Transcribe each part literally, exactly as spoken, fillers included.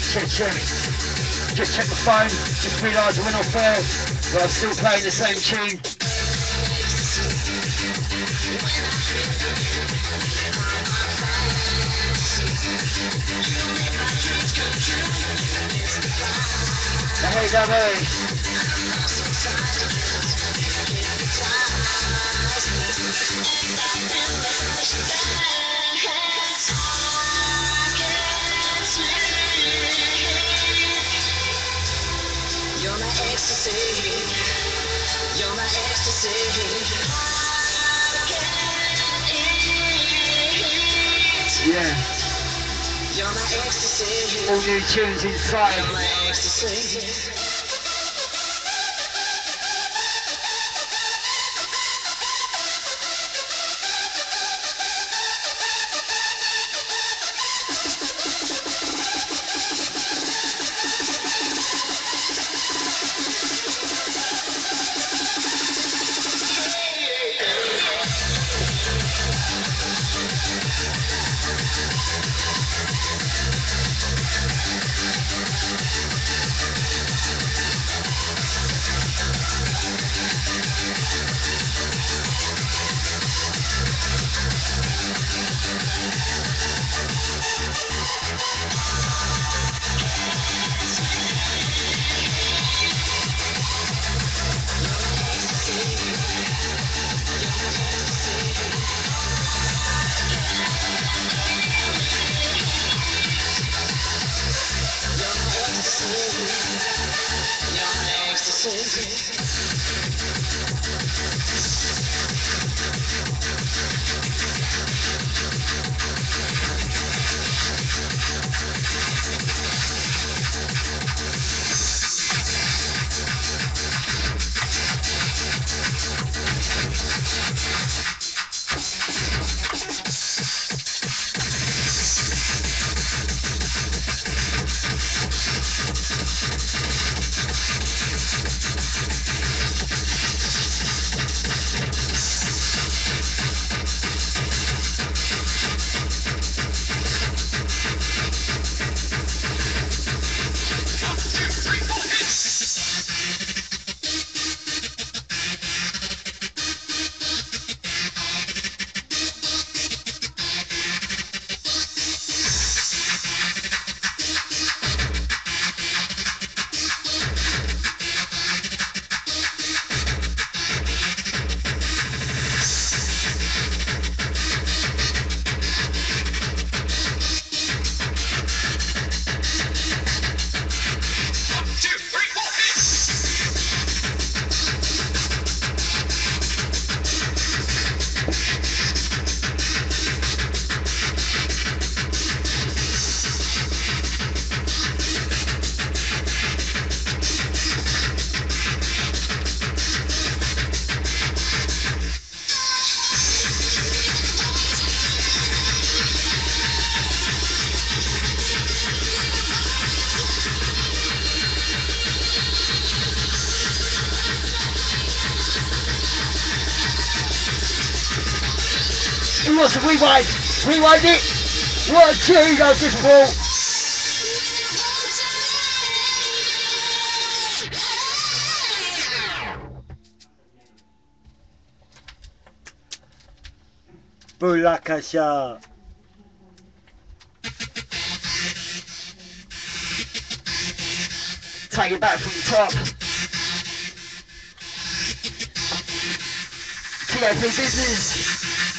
Check, check. Just check the phone. Just realised I went off air, but I'm still playing the same tune. Hey, don't worry. You're my ecstasy. You're my ecstasy. Yeah. You're my ecstasy. All new tunes inside. You're my ecstasy. What's the rewind? Rewind it! What a tune I just brought! Bulakasha. Take it back from the top. T A P business.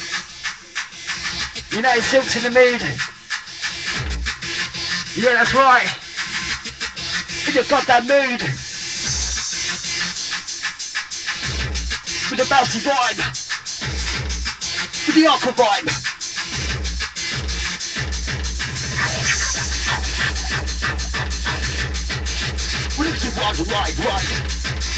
You know, Silk's in the mood. Yeah, that's right. In the goddamn mood. With the bouncy vibe. With the aqua vibe. What if you want to ride, ride?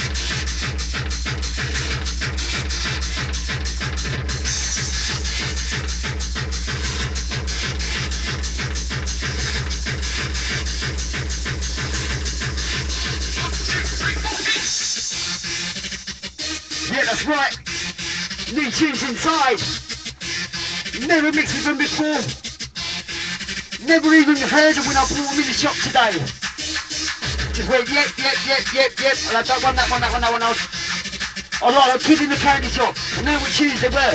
Yeah, that's right. New tunes inside. Never mixed with them before. Never even heard them when I brought them in the shop today. Just went, yep, yep, yep, yep, yep. And I don't want that one, that one, that one. I was, I was like a kid in the candy shop. I knew what shoes they were.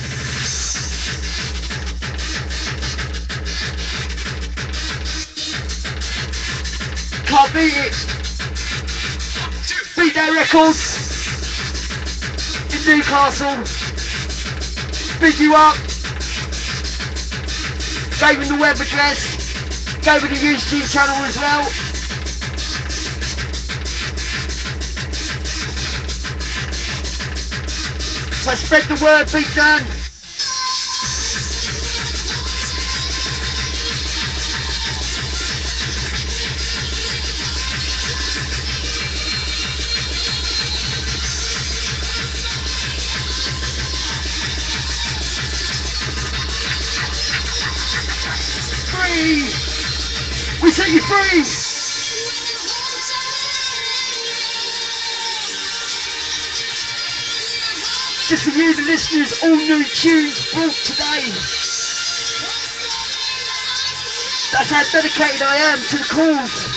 Can't beat it. Beat that record in Newcastle. Big you up. Gave him the web address. Gave him the YouTube channel as well. So spread the word, Big Dan. Free! We set you free! Just for you, the listeners, all new tunes brought today. That's how dedicated I am to the cause.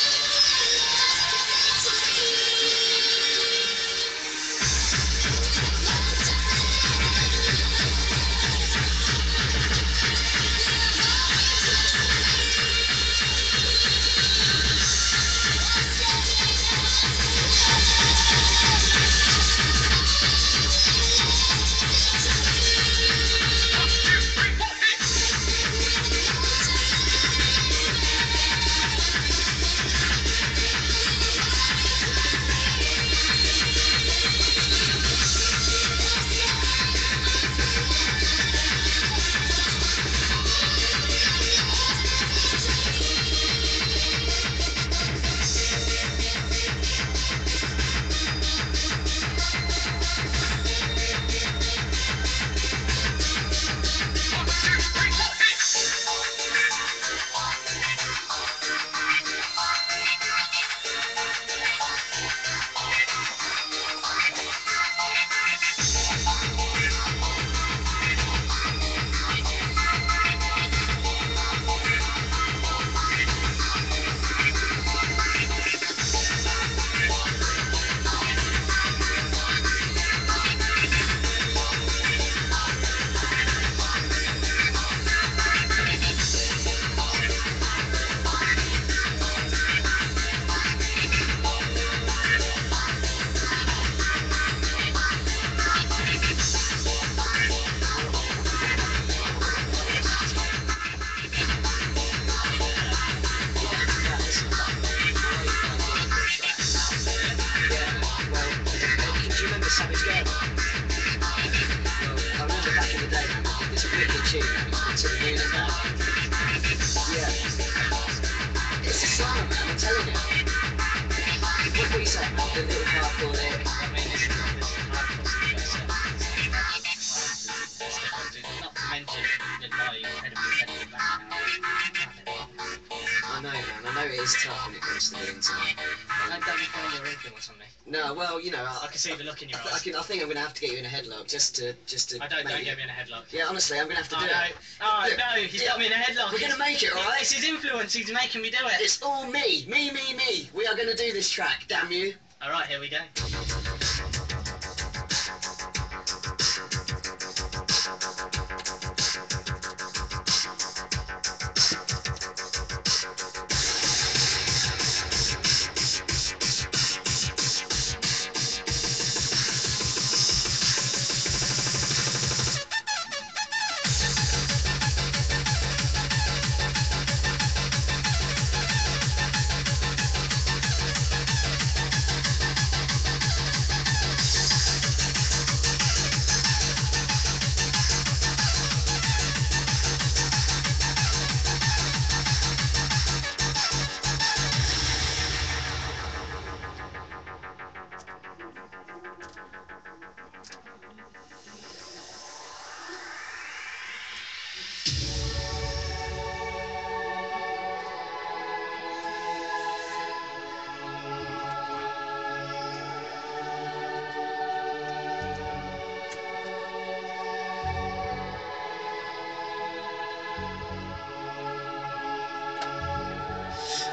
No, well, you know, I, I can see the look in your I, eyes. I, can, I think I'm going to have to get you in a headlock just to, just to. I don't, don't you, get me in a headlock. Yeah, honestly, I'm going to have to oh, do no. it. Oh Look, no, he's yeah, got me in a headlock. We're going to make it, all right? It's his influence. He's making me do it. It's all me, me, me, me. We are going to do this track. Damn you! All right, here we go.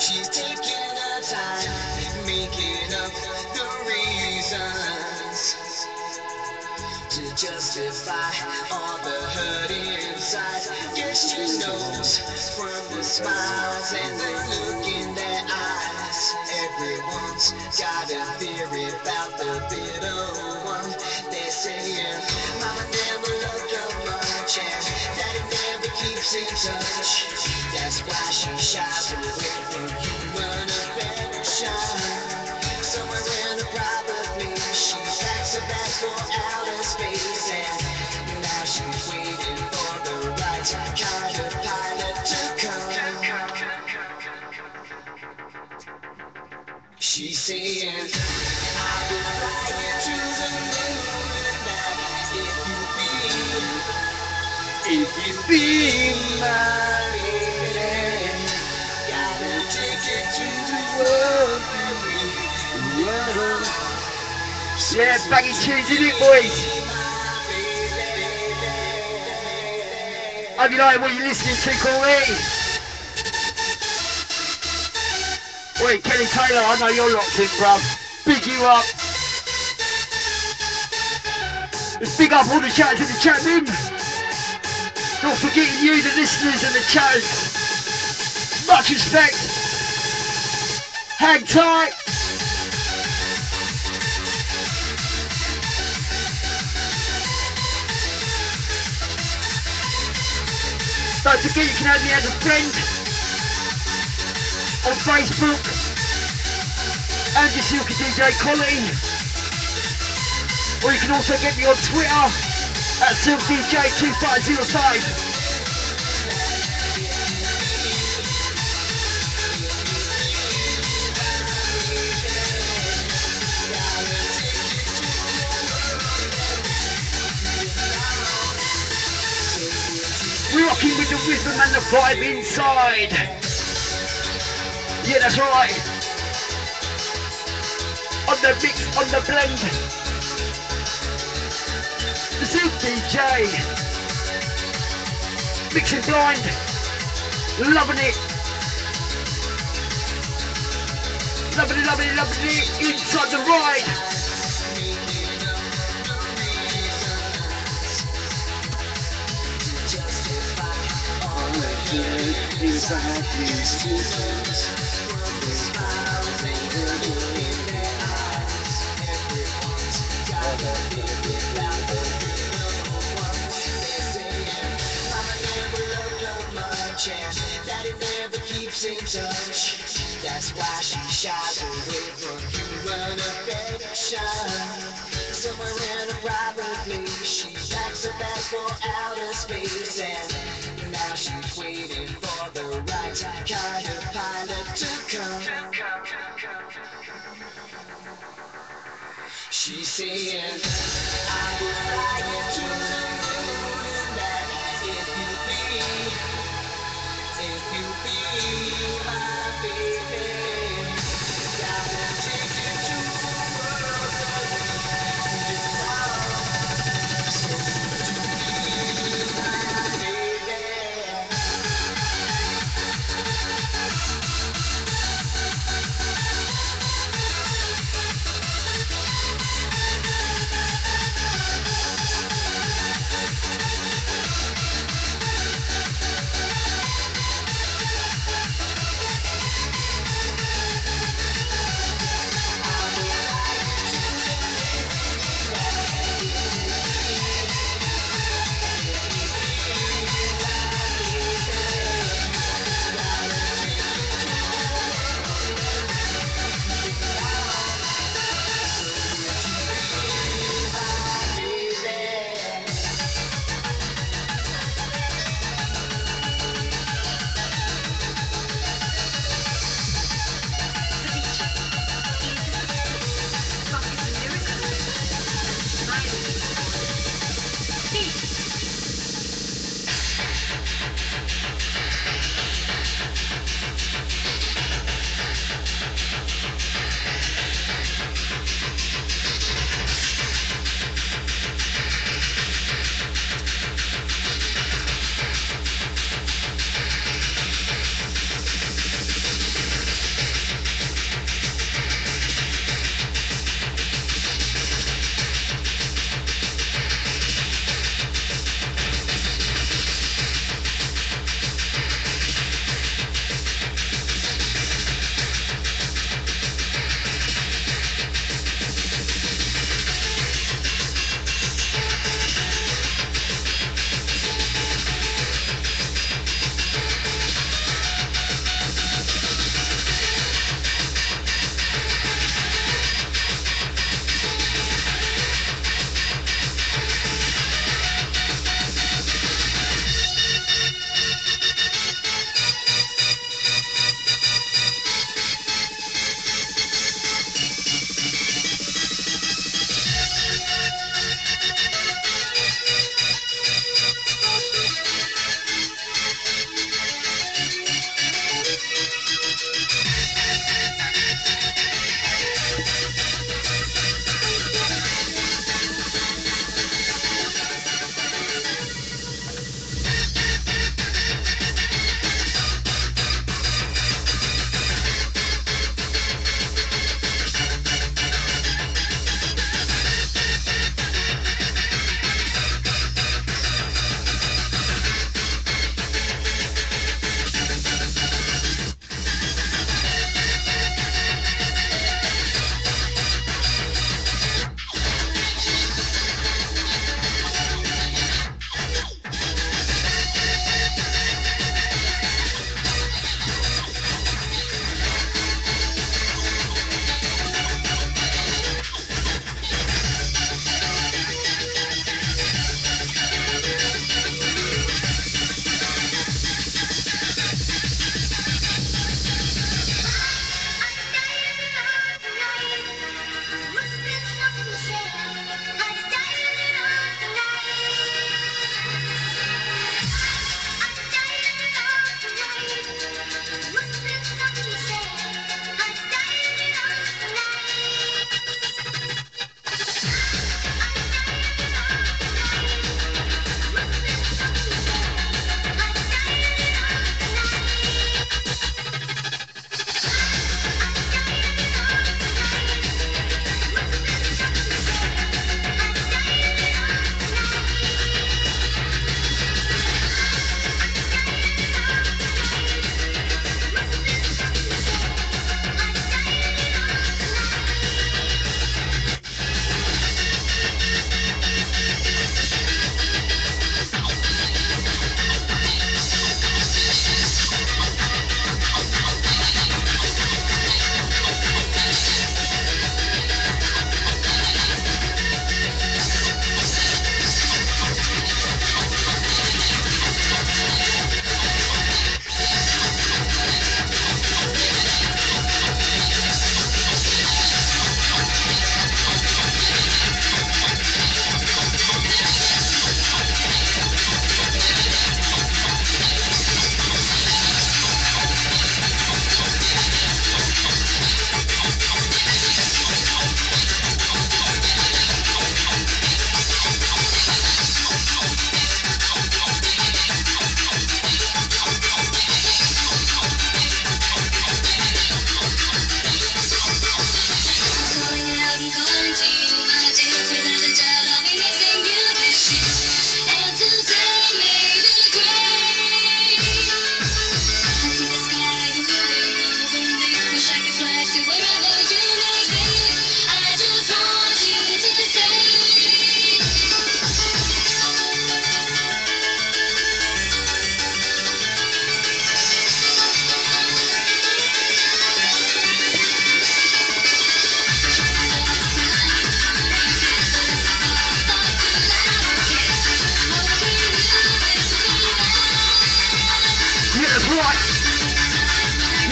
She's taking her time, making up the reasons to justify all the hurt inside. Yes, she knows from the smiles and the look in their eyes. Everyone's got a theory about the bitter one. They're saying, Mama never loved her much, and Daddy never keeps in touch. That's why she shies away from human affection. Somewhere in a private place, she packs a bag for outer space, and now she's waiting for the right kind of pilot to come. She's saying, I will fly you to the moon, and that if you be, if you be my lady, gotta take it to the world, world. Yeah, baggy tunes in it, boys. Hope you like what you're listening to, Corey. Wait, Kelly Taylor, I know you're locked in, bruv. Big you up. Let's big up all the chatters in the chat room. Not forgetting you, the listeners and the chatters. Much respect. Hang tight. Don't forget you can add me as a friend on Facebook and your silkdj Collie, or you can also get me on Twitter at silkdj two five zero five. We're rocking with the rhythm and the vibe inside. Yeah, that's right. On the mix, on the blend. The Silk D J. Mixing blind. Loving it. Loving it, loving it, loving it. Inside the ride. Daddy never keeps in touch. That's why she shies away from human affection. Somewhere in a private place, she packs a bag for outer space, and now she's waiting for the right kind of pilot to come. She's saying, I will fly you to the moon, and that if you be, if you be my baby, gotta take you to the world that we belong. So would you be my baby?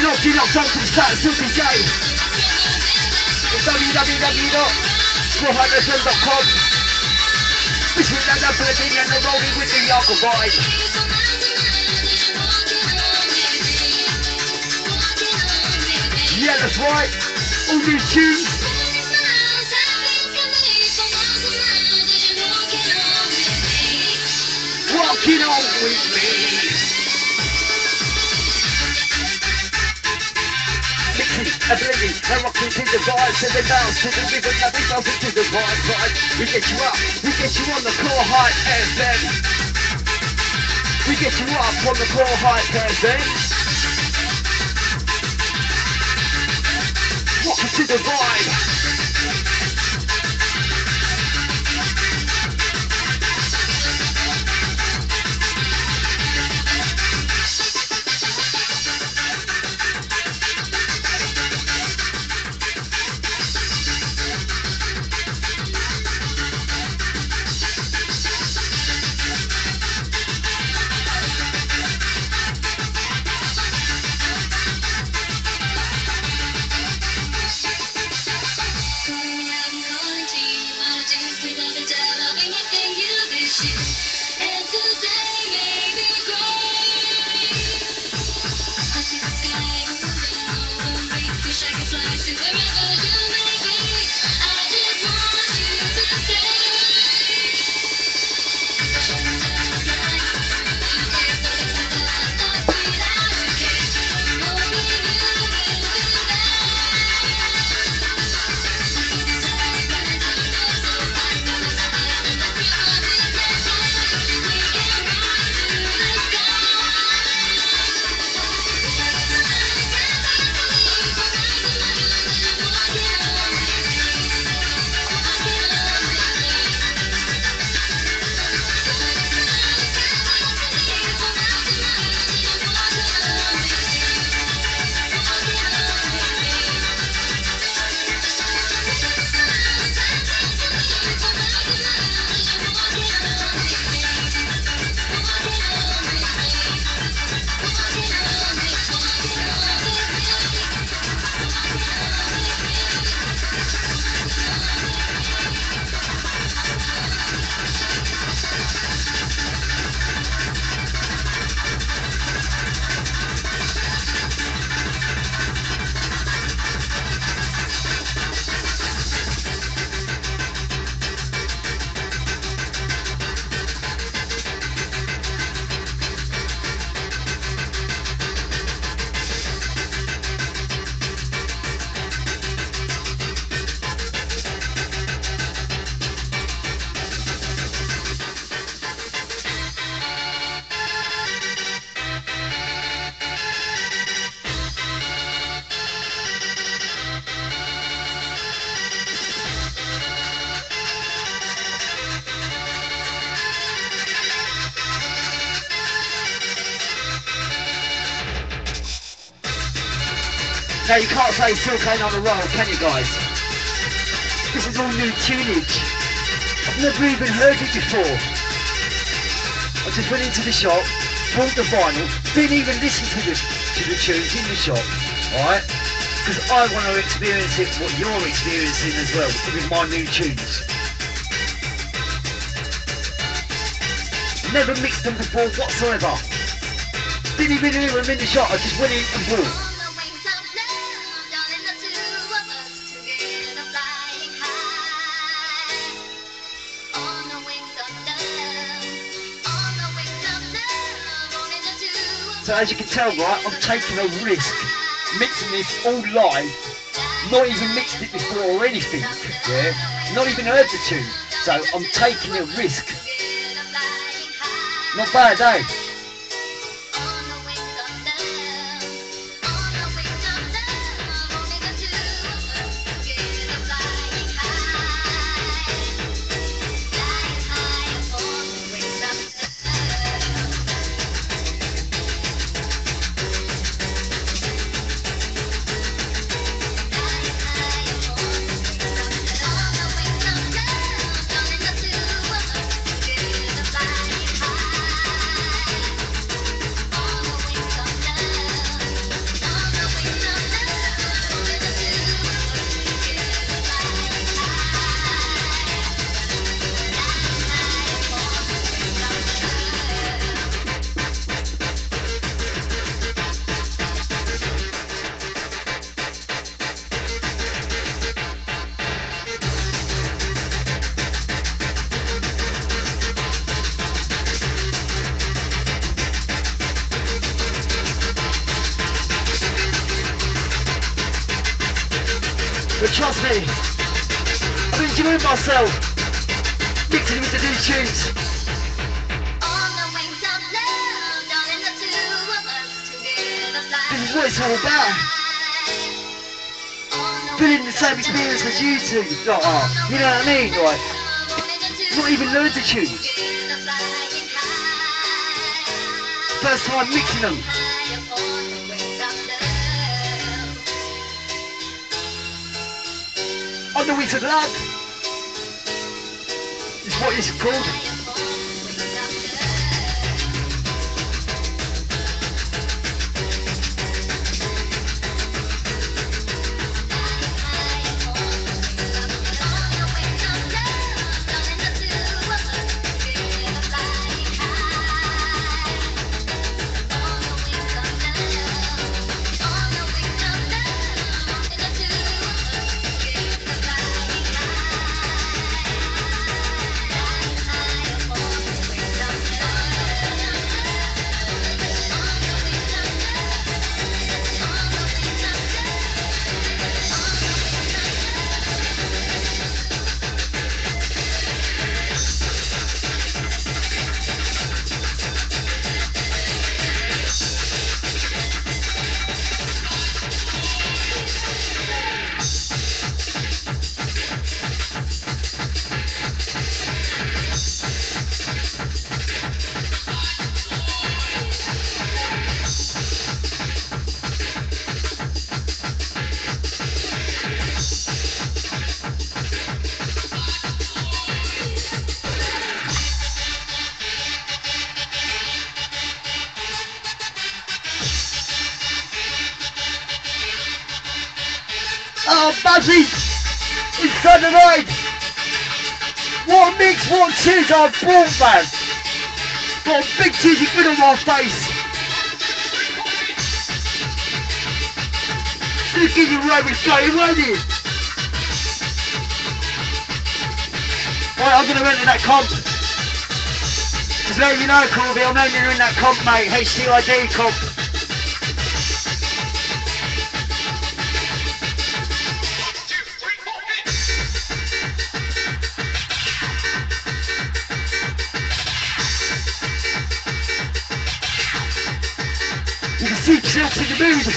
locked in, locked on to the site of silkdj. It's w w w dot squad f m dot com. Between the number of and the rolling with the Yorker vibe. Yeah, that's right. All new tunes. Walking on with me. Mixing, ability, and rocking to the vibes, to the bounce, to the rhythm, that we bounce to the vibe, vibe. We get you up, we get you on the core hype F M. We get you up on the core hype F M. Walking to the vibe. Now you can't say Silk ain't on the roll, can you guys? This is all new tunage. I've never even heard it before. I just went into the shop, bought the vinyl, didn't even listen to the, to the tunes in the shop, alright? Because I want to experience it, what you're experiencing as well, with my new tunes. Never mixed them before whatsoever. Didn't even hear them in the shop, I just went in and bought. So as you can tell, right, I'm taking a risk, mixing this all live, not even mixed it before or anything, yeah, not even heard the tune, so I'm taking a risk. Not bad, eh? But trust me, I'm enjoying myself, mixing with the new tunes. This is what it's all about. Feeling the same experience as you two, like, oh, you know what I mean? Like, not even learned the tunes. First time mixing them. On the Wings of Love is what it's called. Oh, Buzzy! Inside the night! What a mix, what tunes I've brought, man! Got a big cheesy grin on my face! You give you right with going, won't you? Right, I'm gonna enter that comp. Just letting you know, Corby, I'm entering that comp, mate. H D I D comp. You can see yourself in the mood.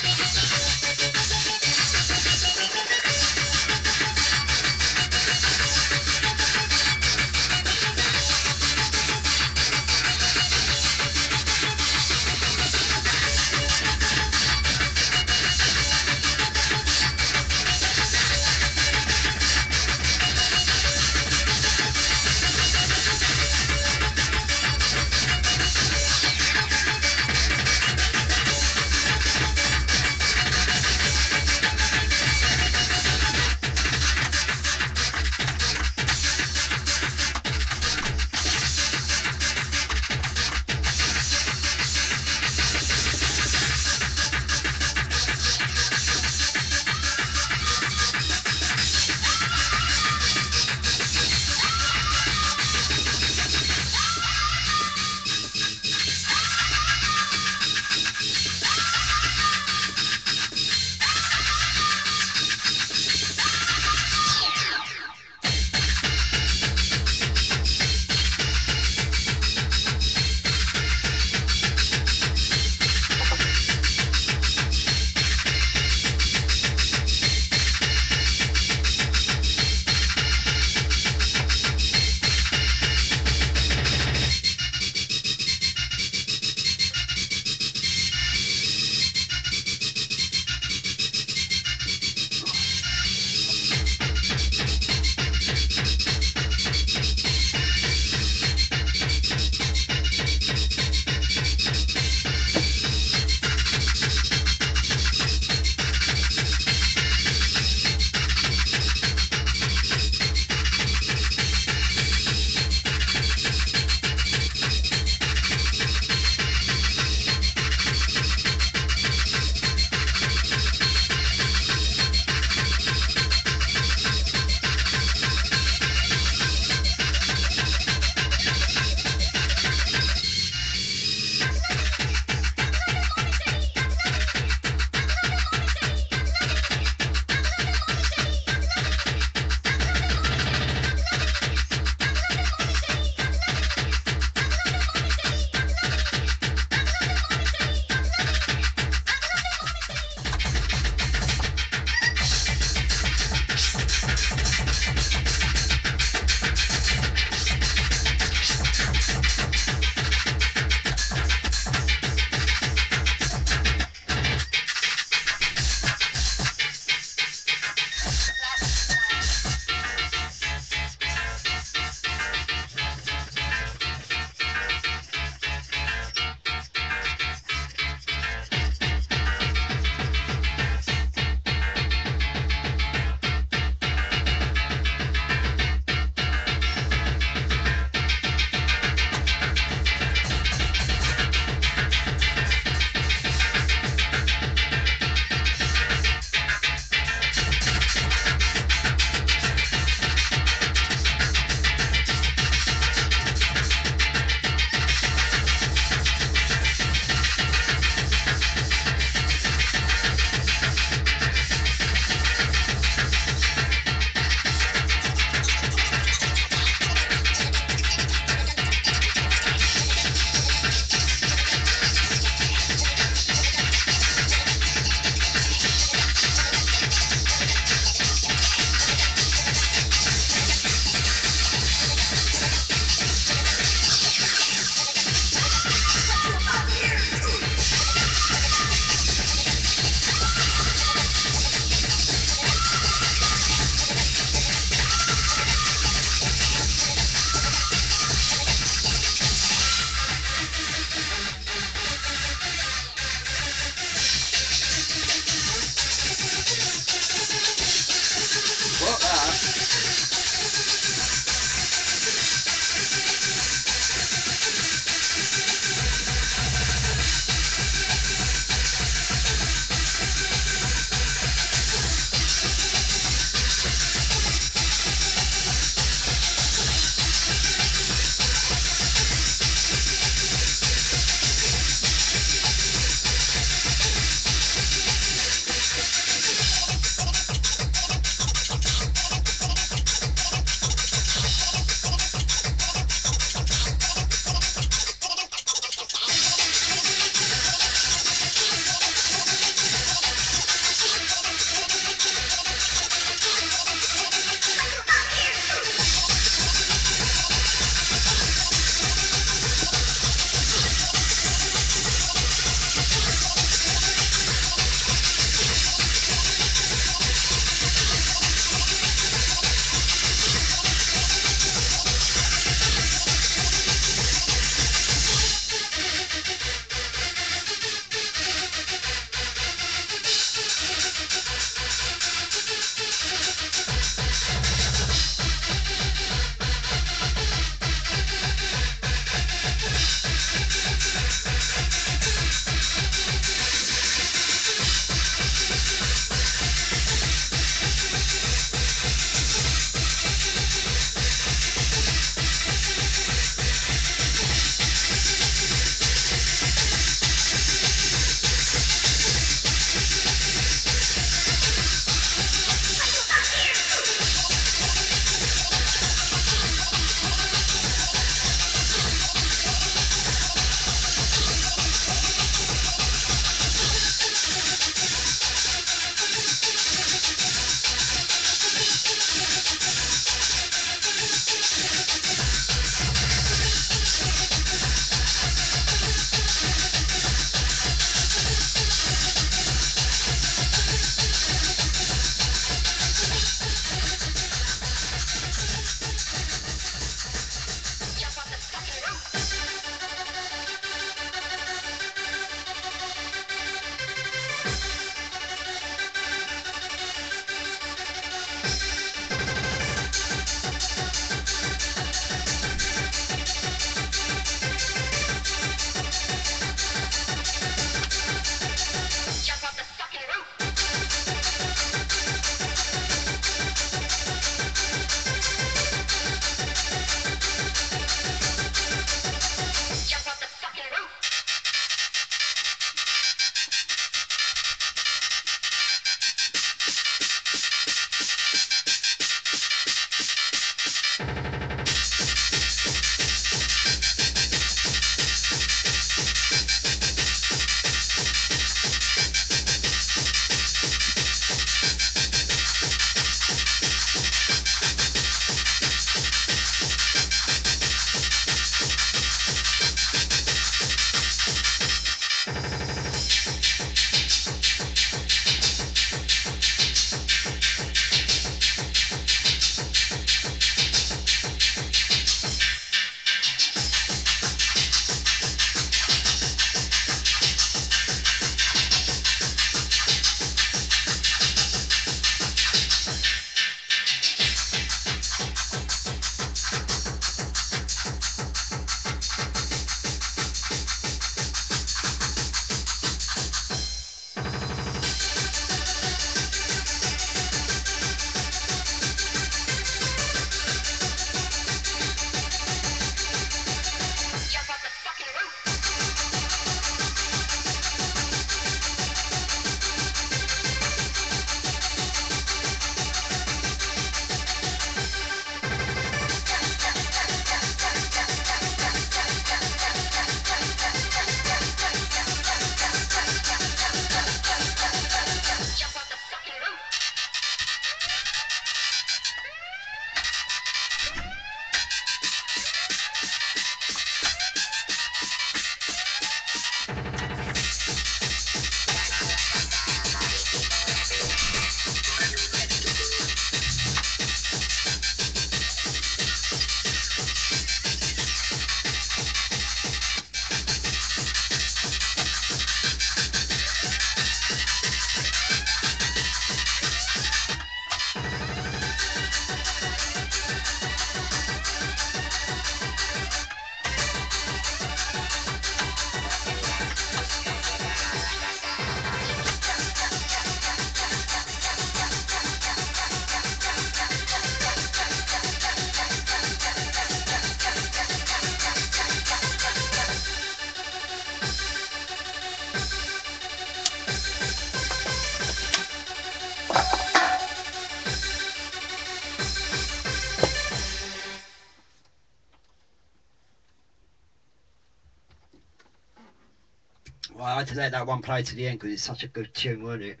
Well, I had to let that one play to the end because it's such a good tune, wasn't it?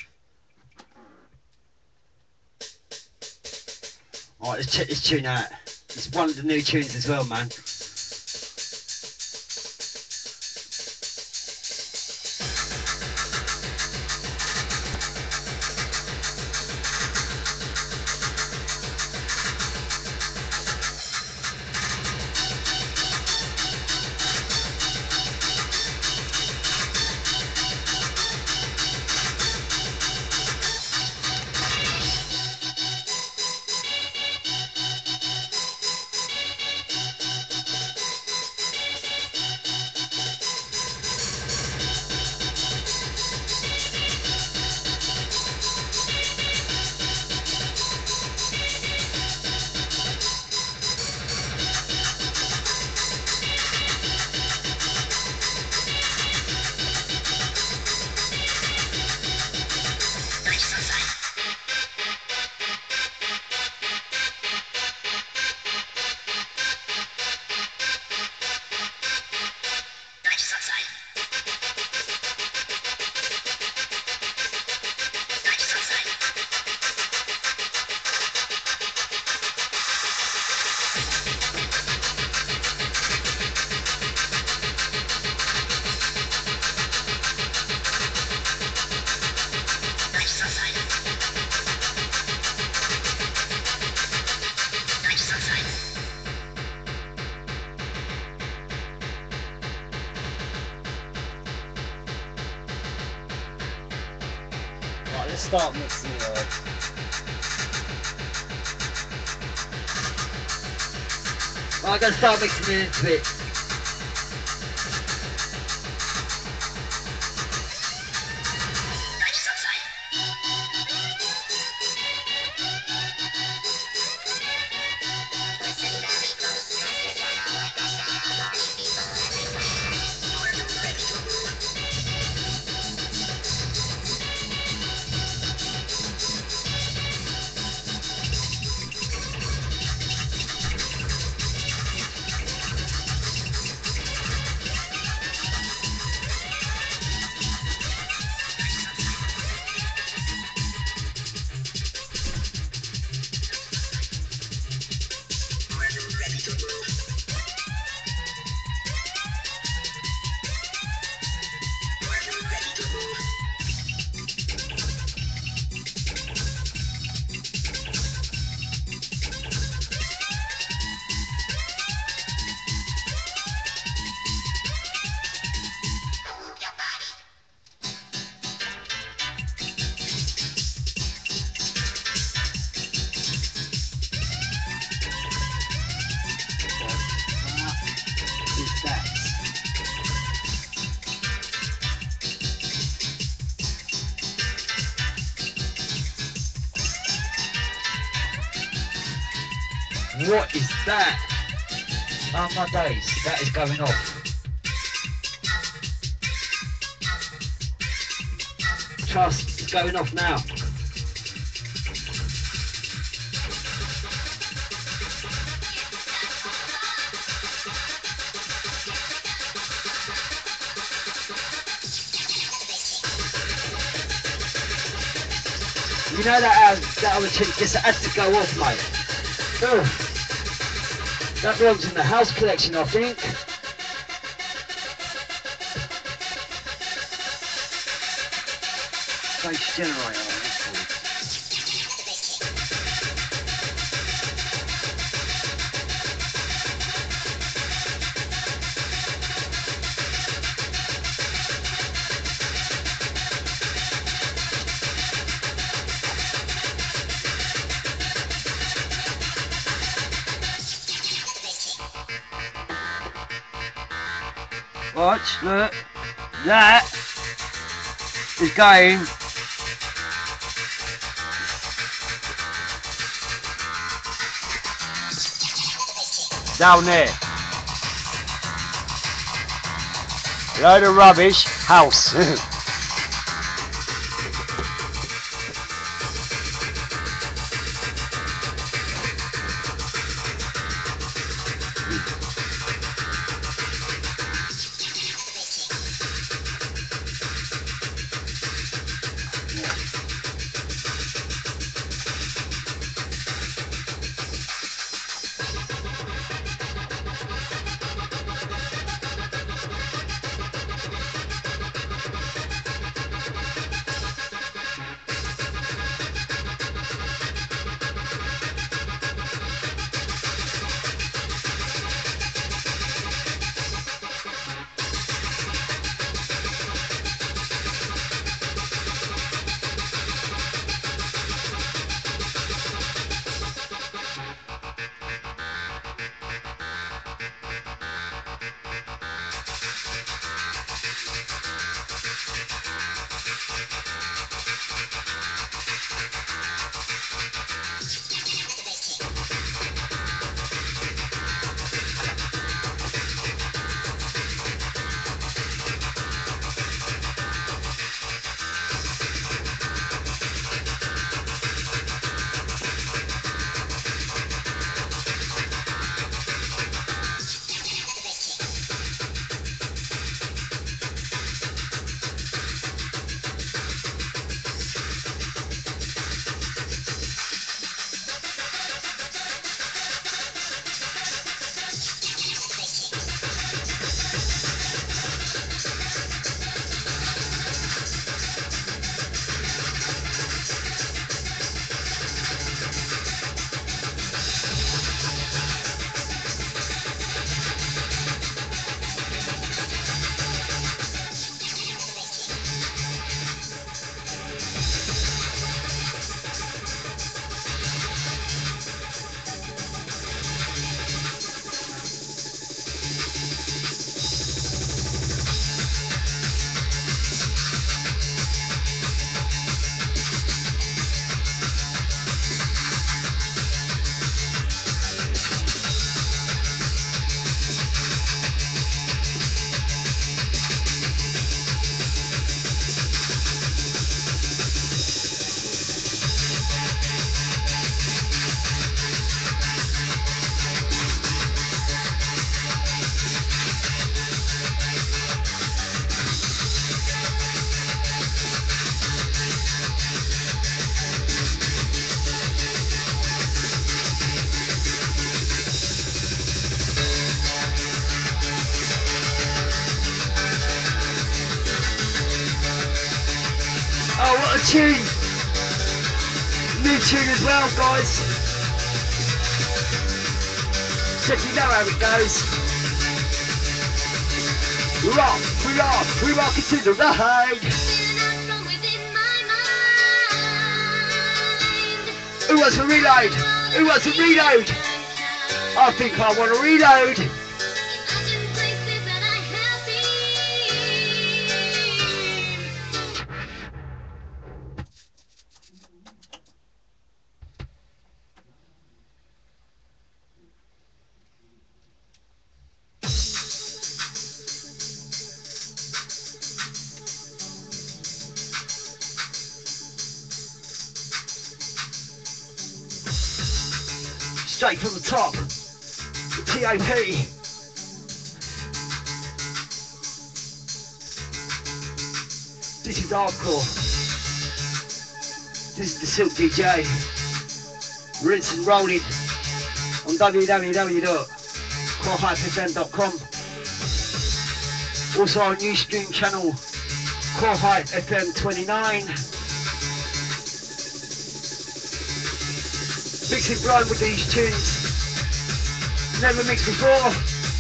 Alright, let's check this tune out. It's one of the new tunes as well, man. Right, let's start mixing it up. Right, I'm going to start mixing it into it. What is that? Oh my days, that is going off. Trust, it's going off now. You know that, um, that other tune just had to go off, mate. Ugh. That belongs in the house collection, I think. Bass generator. Watch, look, that is going down there. Load of rubbish, house. tune. New tune as well, guys. So if you know how it goes. We rock, we rock, we rock it to the right. Who wants a reload? Who wants a reload? I think I want to reload. Straight from the top, T A P. This is hardcore. This is the Silk D J. Rinse and rolling on w w w dot core hype f m dot com. Also our new stream channel, Core Hype F M twenty-nine. Mixing blind with these tunes. Never mixed before.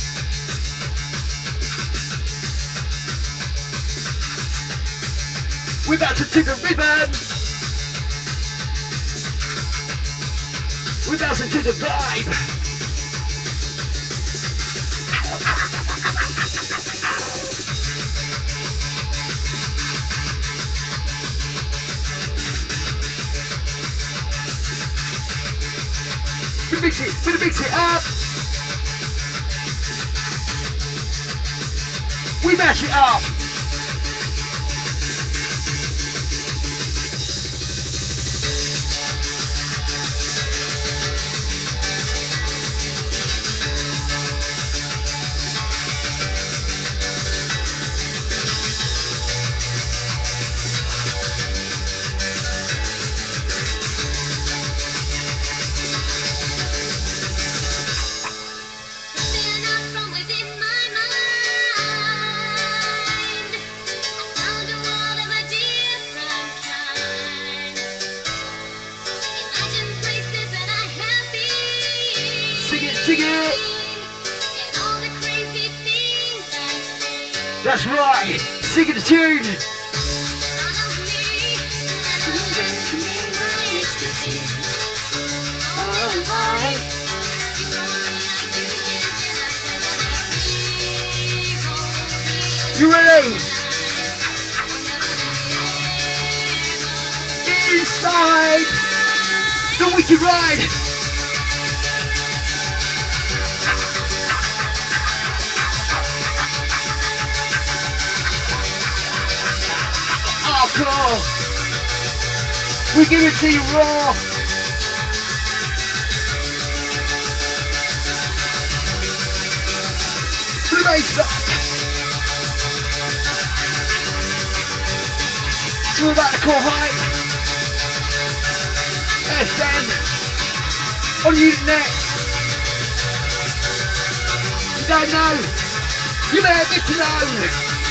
We're about to do the rhythm. We're about to do the vibe. We mix it, we mix it up. We mash it up. That's right, singing the tune. You ready? Inside the wicked ride. Hardcore. We give it to you raw. Blue bass up. It's all about the Core Hype F M on the internet. You don't know, you better get to know.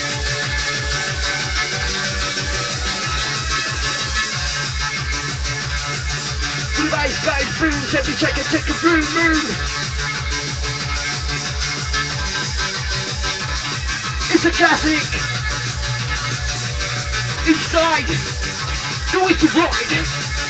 Blue bass, bass, boom, check me, check it, check it, boom, boom. It's a classic. Inside the wicked ride.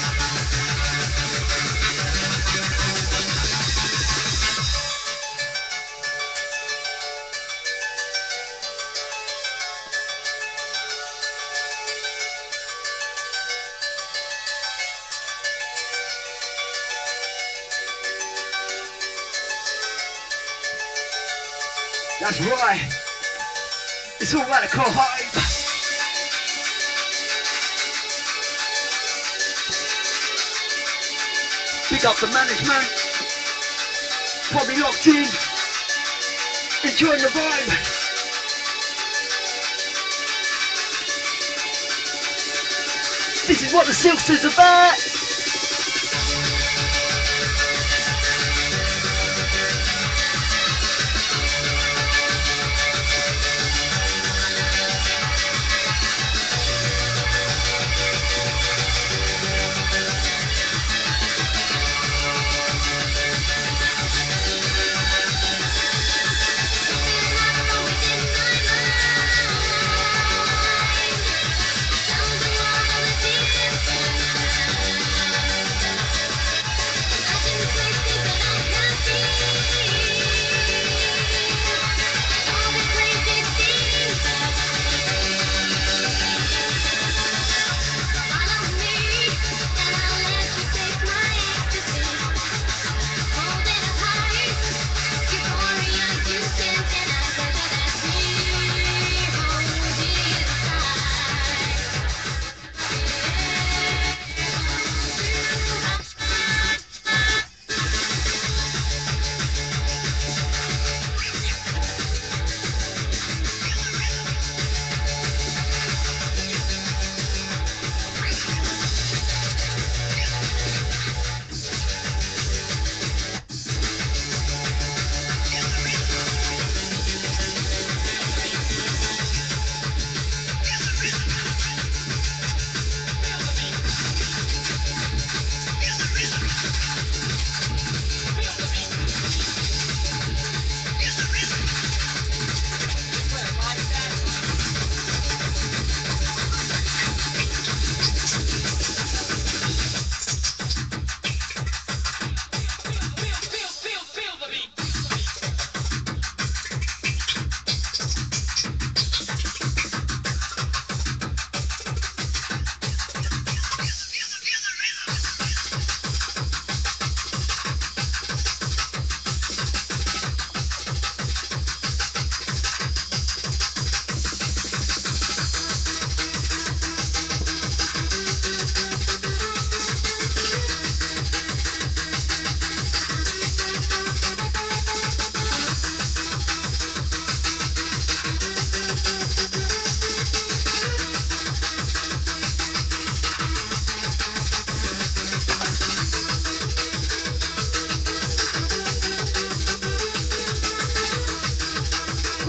That's right. It's all about the Core Hype. Big up the management. Probably locked in. Enjoying the vibe. This is what the Silkster's about.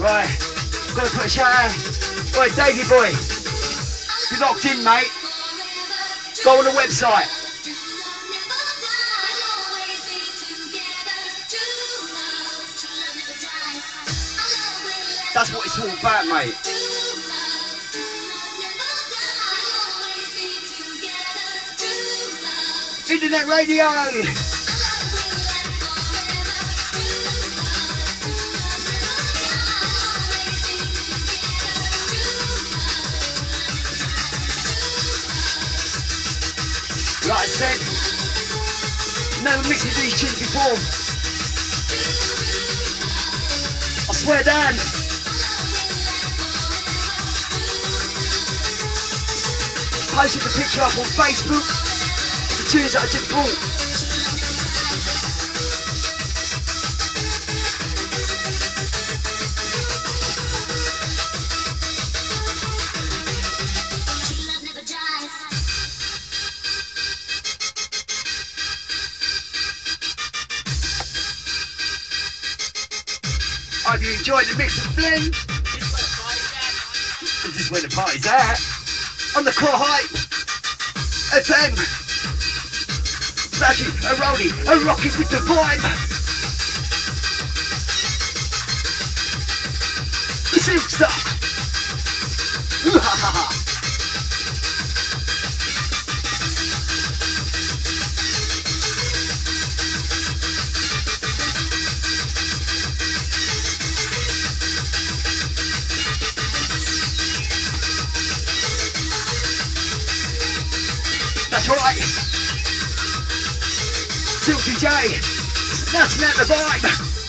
Right, gotta put a shout out. Right, Davey boy, you locked in, mate. Go on the website. That's what it's all about, mate. Internet radio. Like I said, never mixed these tunes before. I swear down. Posted the picture up on Facebook. The tunes that I just bought. Hope you enjoyed the mix of blend. This is where the party's at. On the core hype. F M. Slashy, a rollie, a rocket with the vibe. The silk stuff. Ooh ha ha ha. That's right. silk D J. That's not the vibe.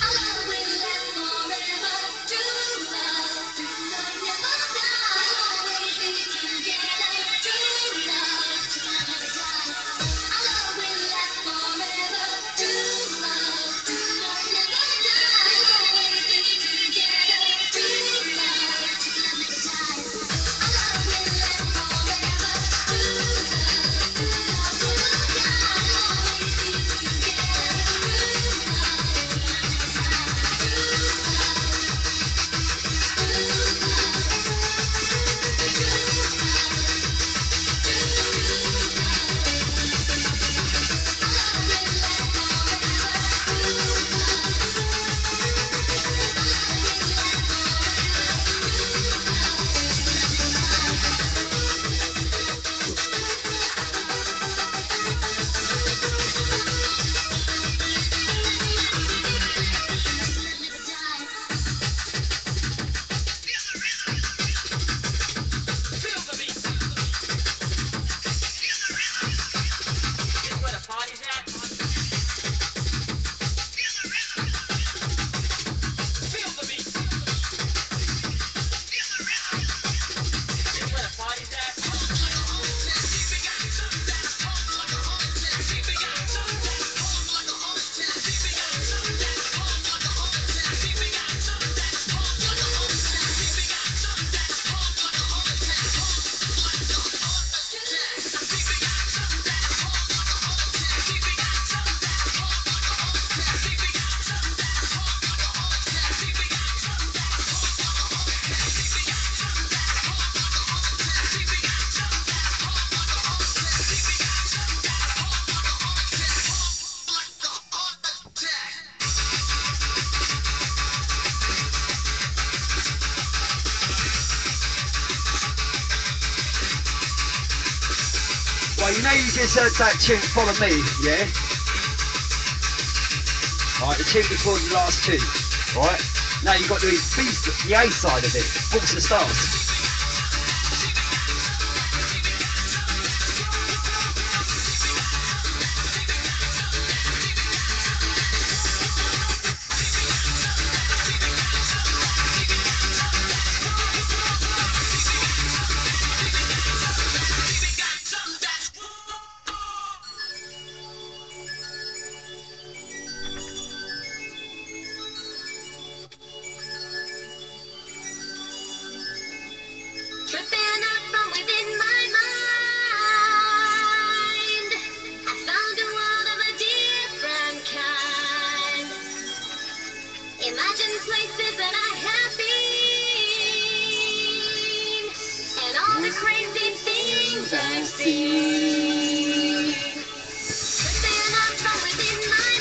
Well, you know you just heard that tune, Follow Me, yeah? Right, the tune before the last two, right? Now you've got to do B, the A side of it, Force of the Stars. crazy things I've seen. Within up from within my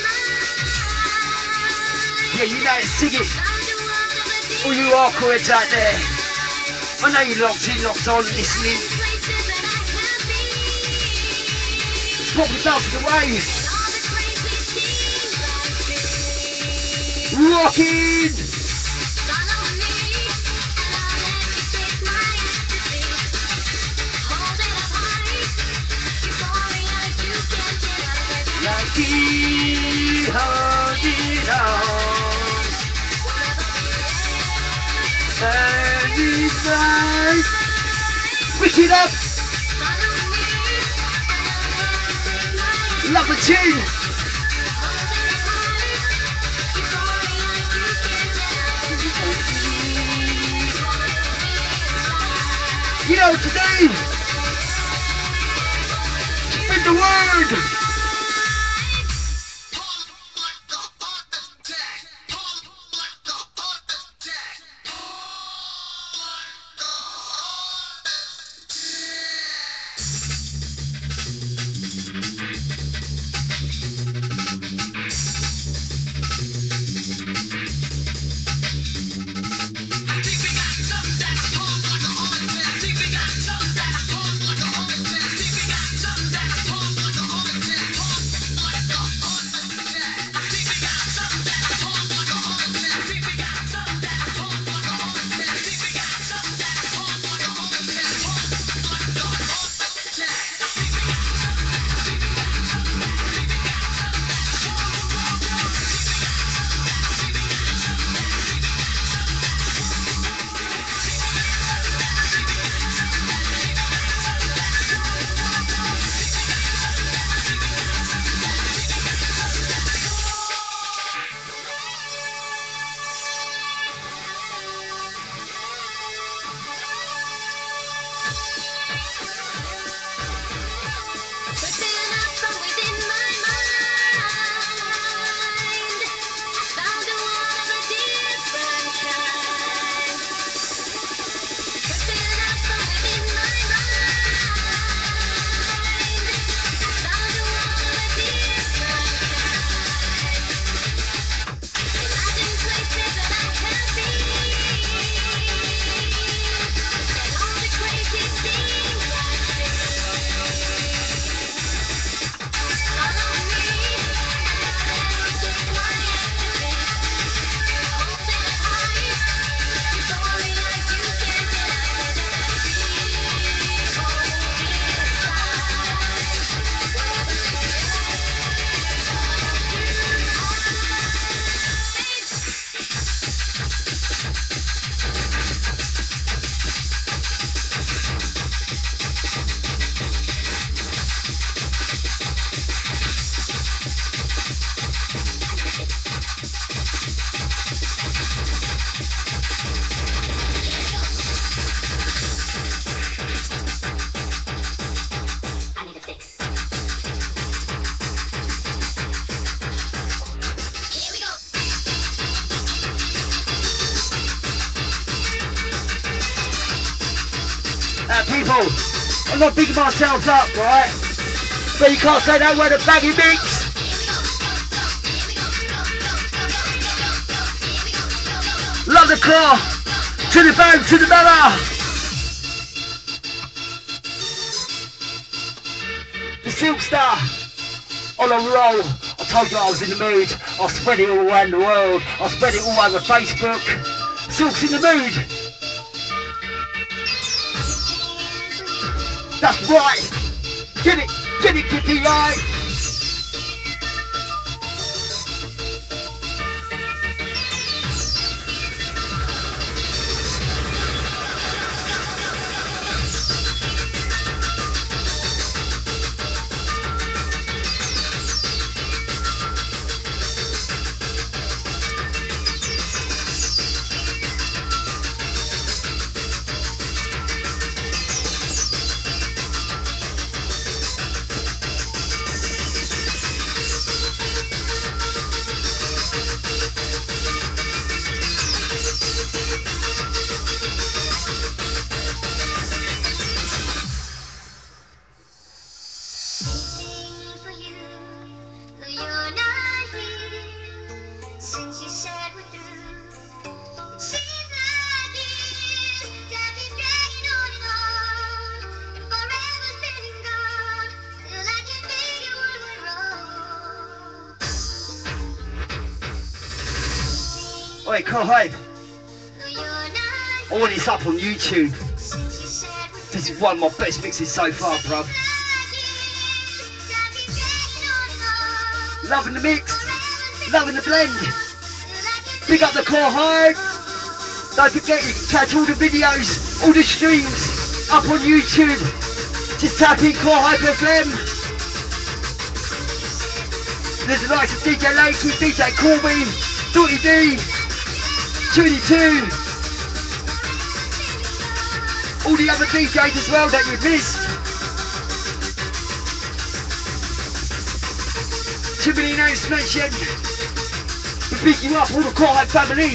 mind. Yeah, you know it, sing it. Found a world of a deep All you hardcore heads out there. I know you're locked in, locked on, listening. places that I can't be. Proper dance to the waves. All the crazy things I've seen. Rocking! Follow me, and I'll let you take my ecstasy. Hold it up high, euphoria you can't get. Like he heard it all. And it's nice. Switch it up! Follow me, and I'll let you take my ecstasy. Love the tune! Hold it up high, euphoria you can't get. You know what to do! Spread the word! Within up from within my mind. Found a world of a different kind. Within up from within my mind. Found a world of a different kind. Imagine places that I can't be. And all the crazy things I've seen. Follow me, and I'll let you take my ecstasy. Hold it up high, euphoria you can't get. Hold it I need a fix. Here we go. Uh, people, I'm not bigging myself up, right? But you can't say that word of baggy mix. Love the claw. To the bone, to the marrow. The Silk Star. On a roll. I told you I was in the mood. I'll spread it all around the world. I'll spread it all over Facebook. Silk's in the mood. That's right. Get it, get it, Kitty, right. Wait, Core Hype. I want this up on YouTube. This is one of my best mixes so far, bruv. Loving the mix. Loving the blend. Big up the Core Hype. Don't forget you can catch all the videos, all the streams up on YouTube. Just tap in Core Hype F M. There's the likes of D J Lakey, D J Corby, Dotty D, twenty-two. All the other D Js as well that you've missed. Too many names to mention. We pick you up, all the Core Hype family.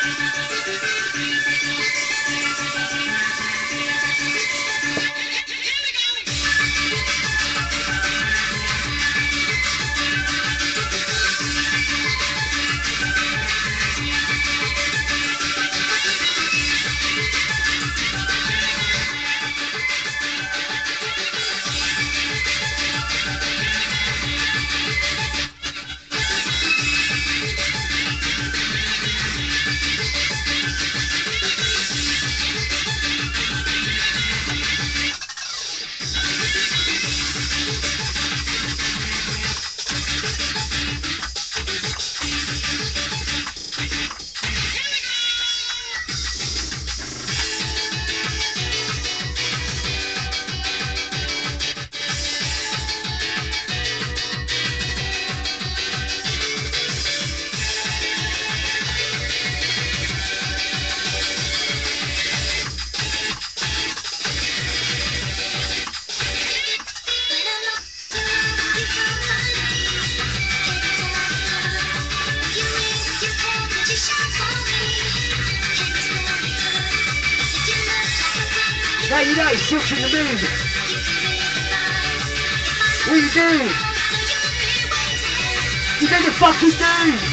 Hey, night, Silk's in the mood. What you do? You know the fucking do.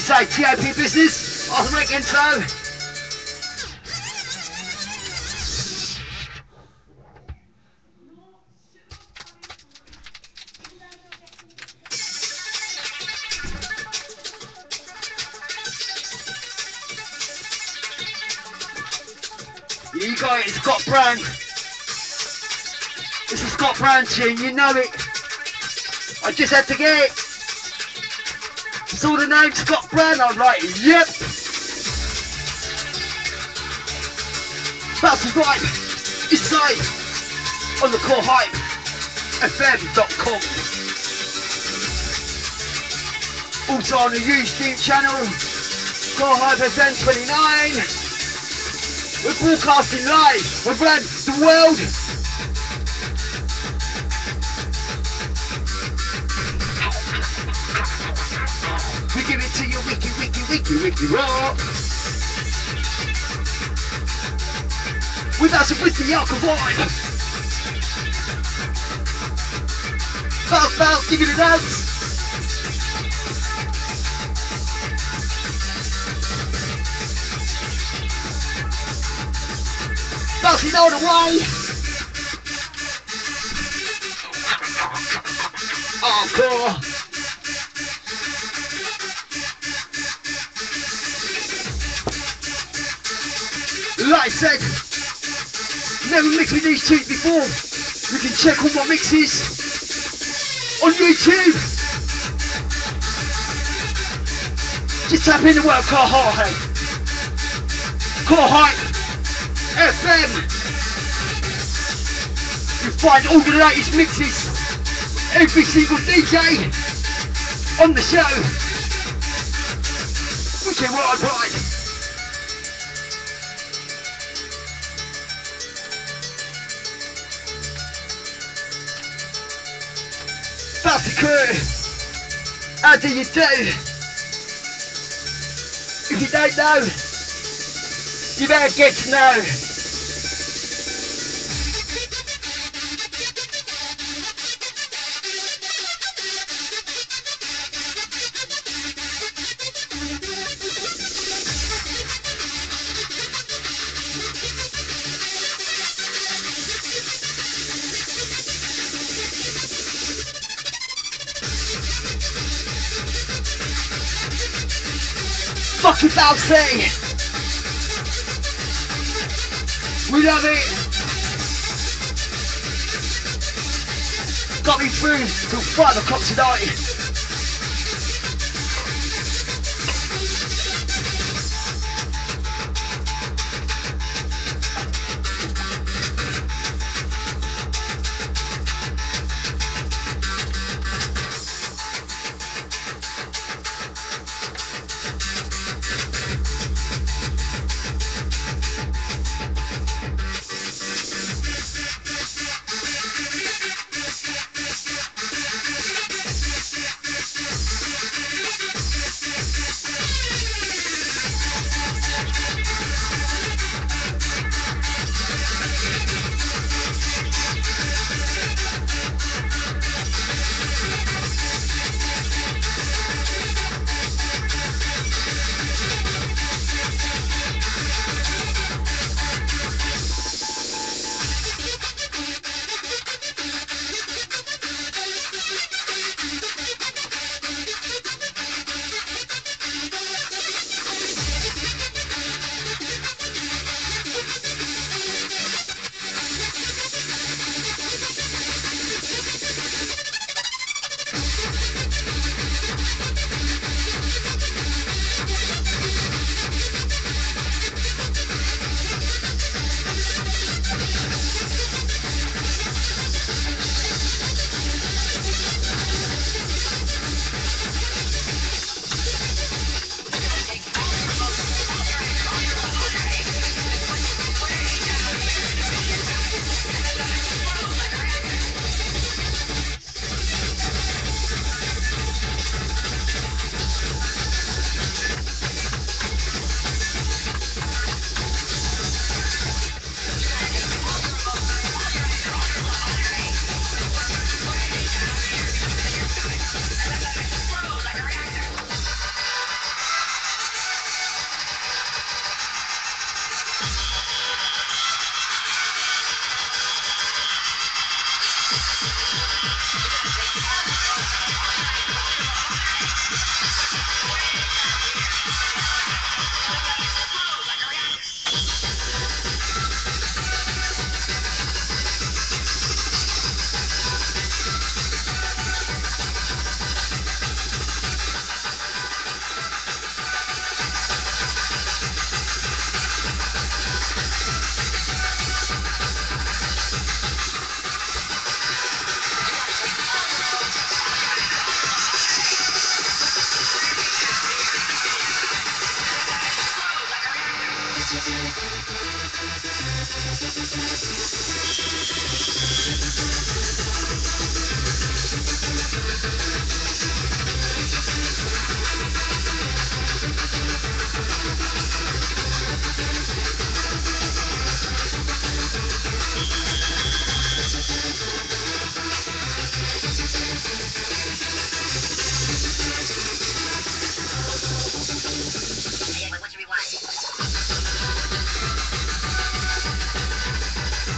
say? T O P business? I reckon so. You got it, it's Scott Brown. It's a Scott Brown tune, you know it. I just had to get it. Saw the name Scott Brown, I'm like, yep. That's right, inside on the core hype F M dot com. Also on the YouTube channel, Core Hype F M twenty-nine. We're broadcasting live around the world. We give it to you wiki, wiki, wiki, wiki, raw. Without some whiskey alcohol vibe. Bounce, bounce, give it a dance. Bouncing all the way. Encore. Like I said, never mixed with these tunes before. You can check all my mixes on YouTube. Just tap in the word Core Hype. Core Hype F M. You find all the latest mixes, every single D J on the show. Which is what I pride. Bouncy crew, how do you do? If you don't know, you better get to know. Fucking bouncy! We love it! Got me through till five o'clock tonight. What you rewind?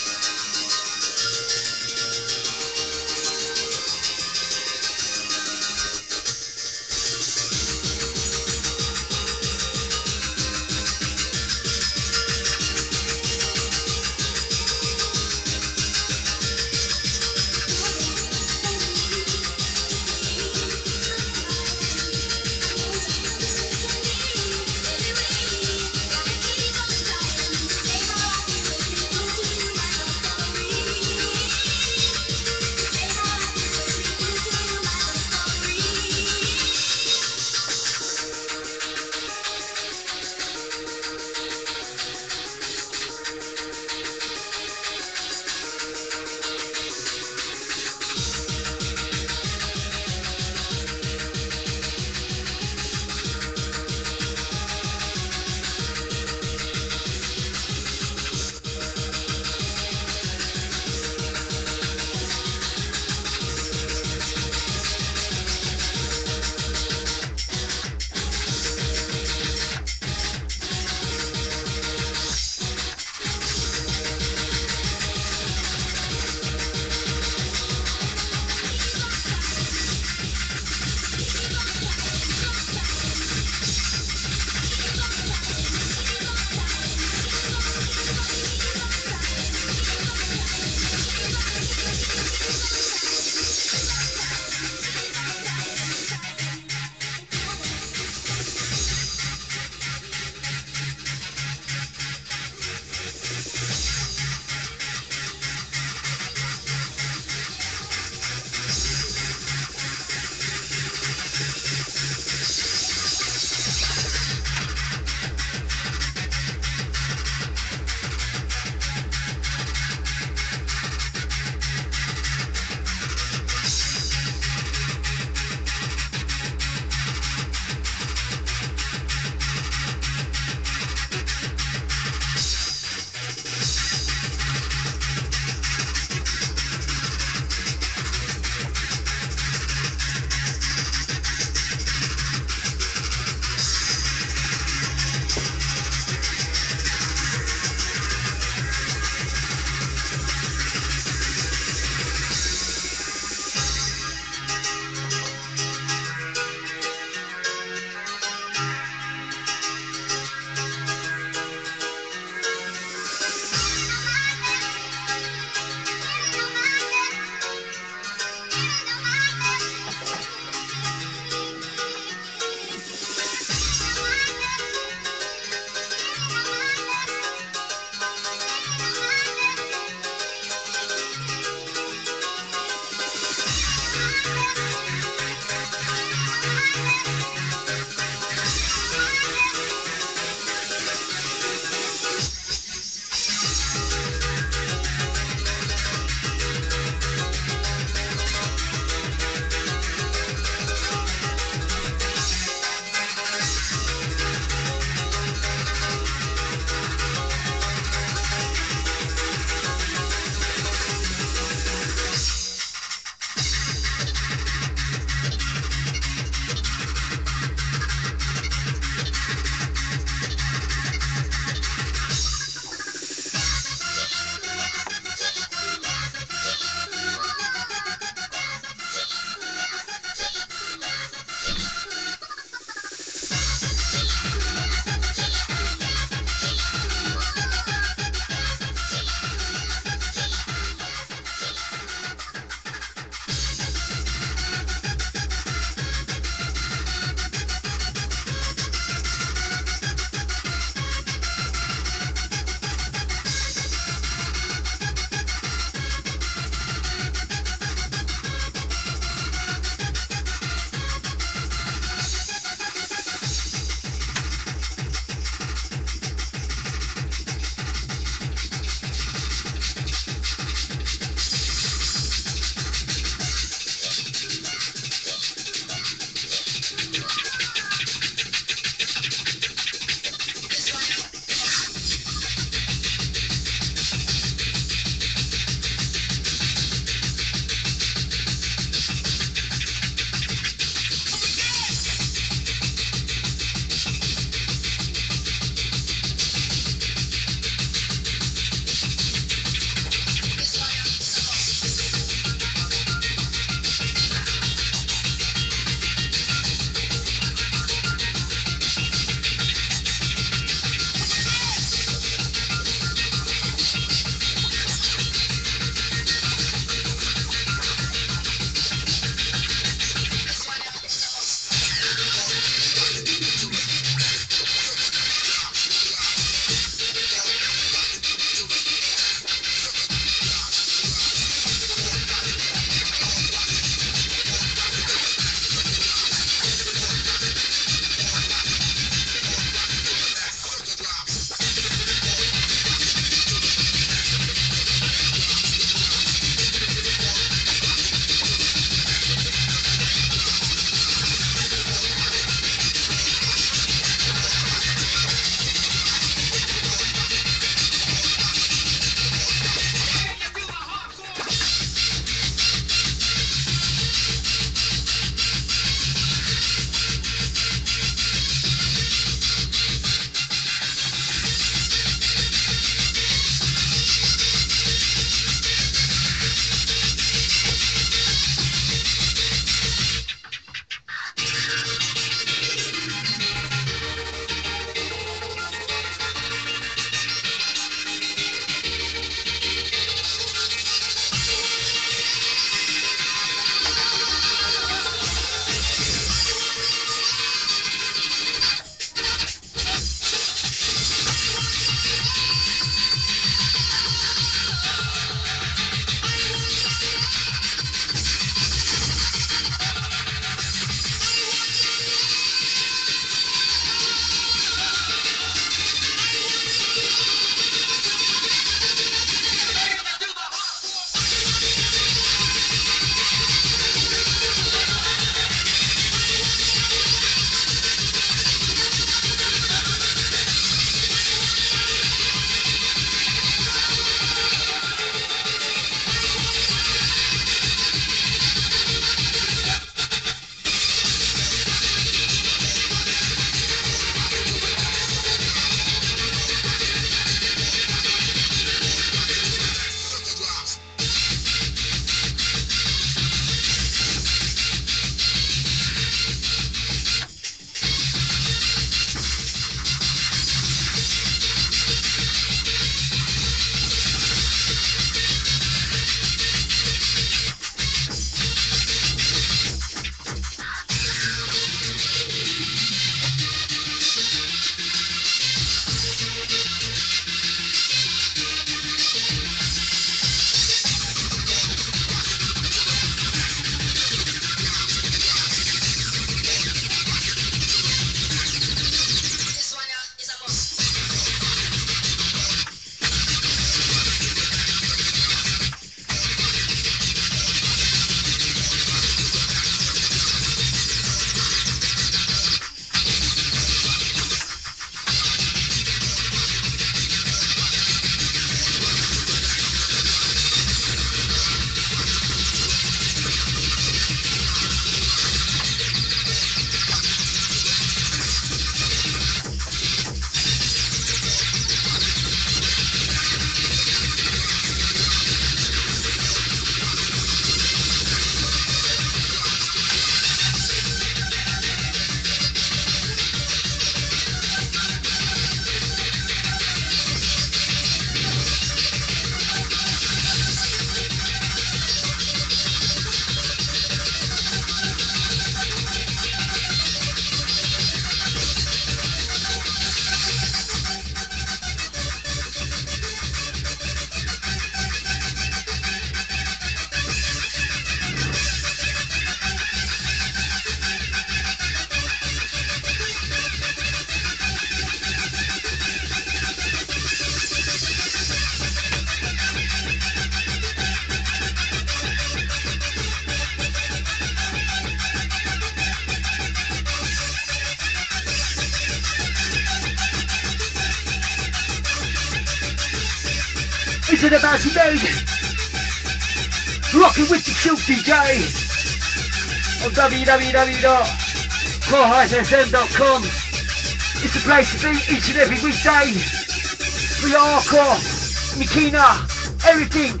Into the bouncy mode. Rocking with the Silk D J on w w w dot core f m dot com. It's the place to be each and every weekday. Free hardcore, Makina, everything.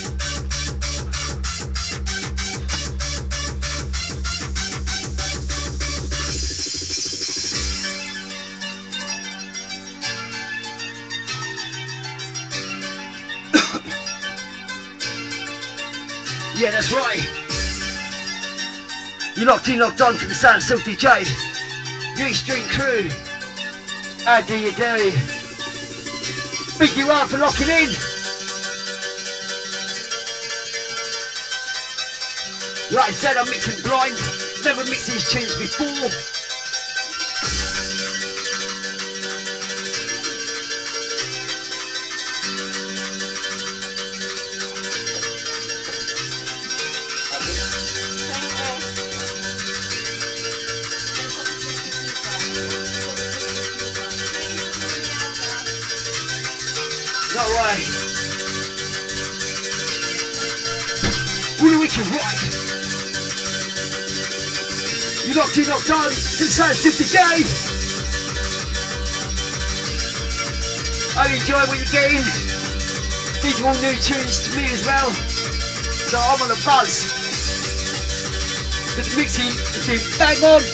Yeah, that's right. You're locked in, locked on to the sound of Silk D J. New Street crew. How do you do? Big you up for locking in. Like I said, I'm mixing blind. Never mixed these tunes before. No way. Really wicked right. You locked in, locked on, to the sound of Silk D J. I enjoy what you're getting. These are all new tunes to me as well. So I'm on a buzz. The mixing has been bang on.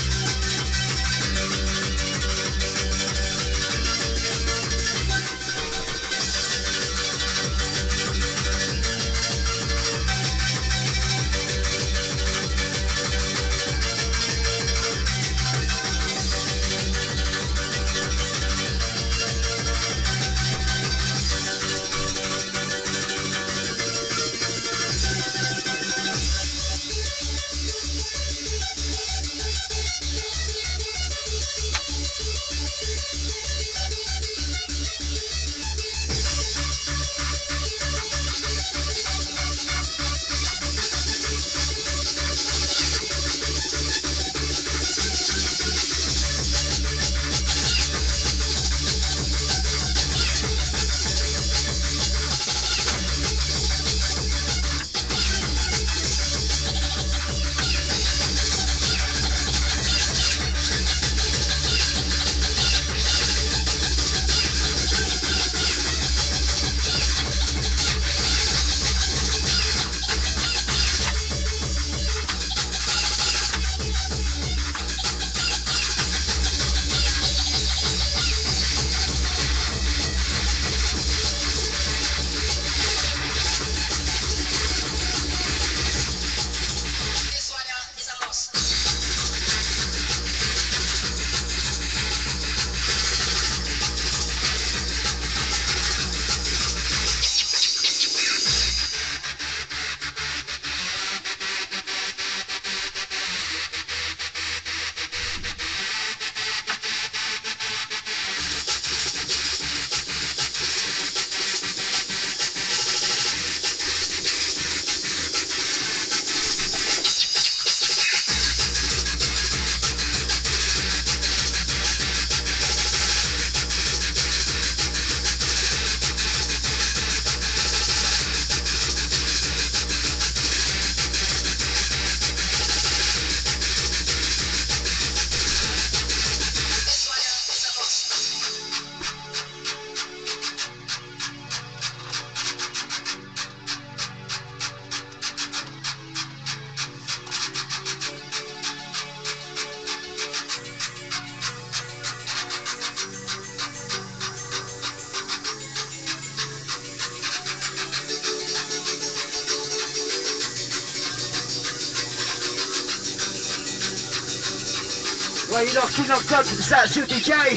Well, you're locked in, locked on to the sound of Silk D J.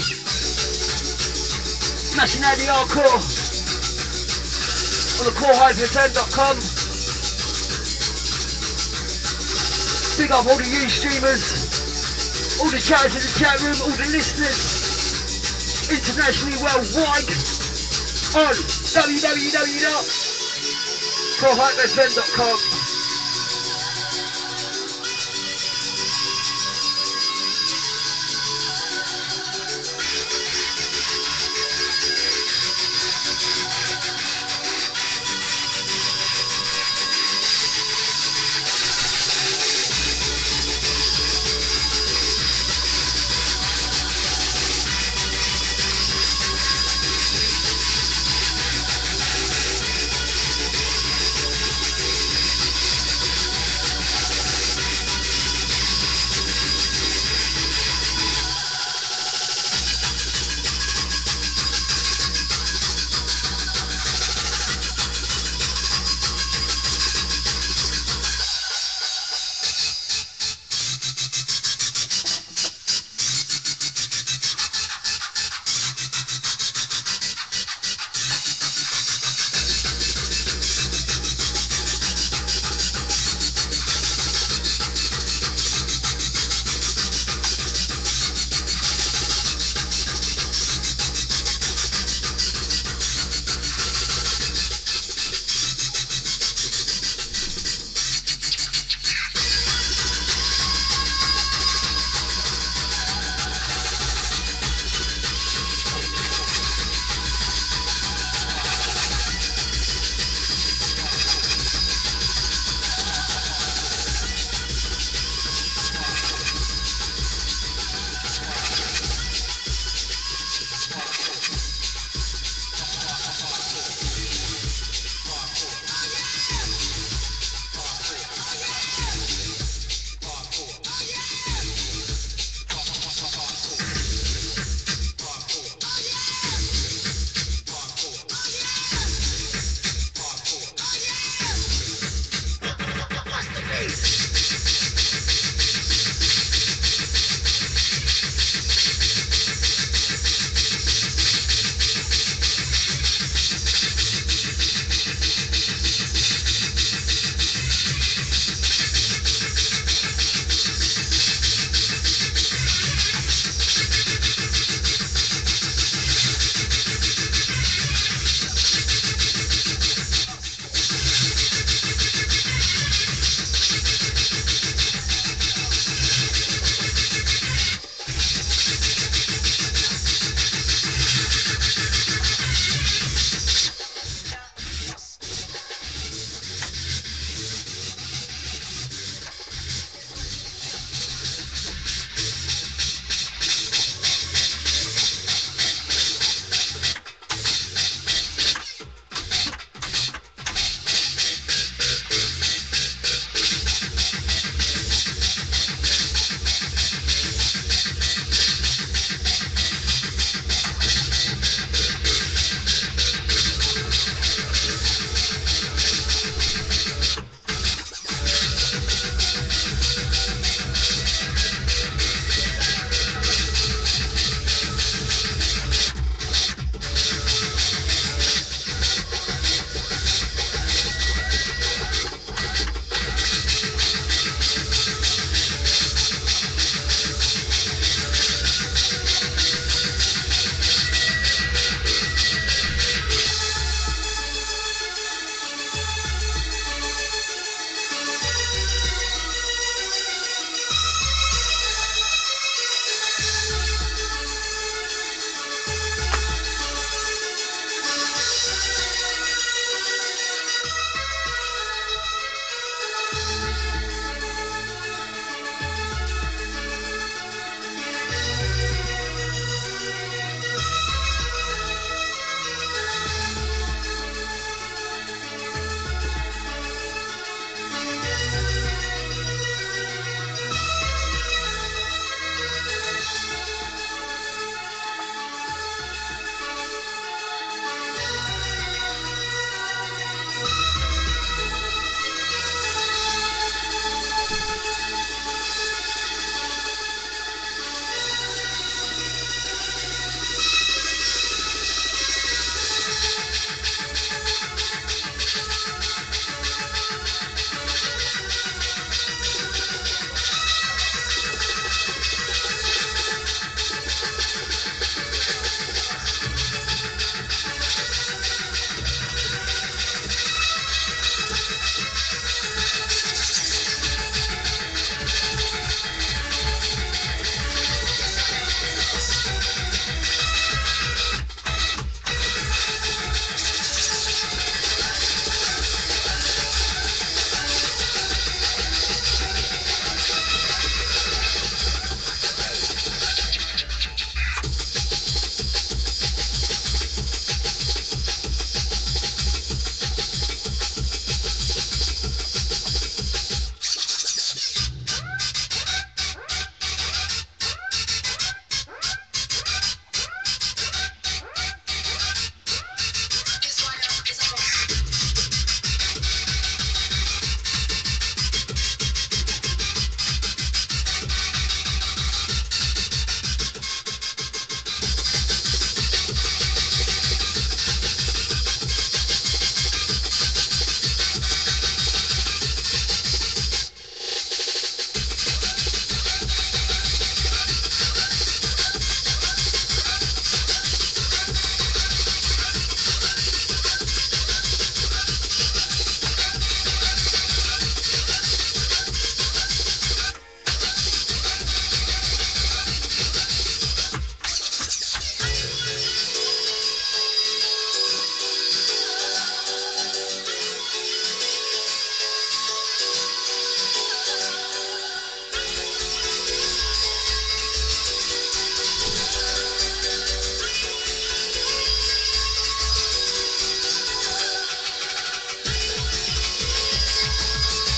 Smashing out the hardcore on the core f m dot com. Big up all the you streamers, all the chatters in the chat room, all the listeners, internationally worldwide on w w w dot core f m dot com.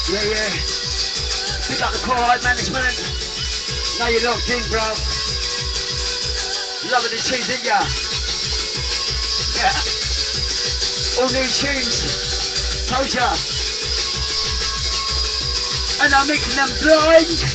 Yeah, yeah. Pick up the quiet management. Now you're locked in, bro. Loving the tunes, ain't ya? Yeah. All new tunes. Told ya. And I'm making them blind.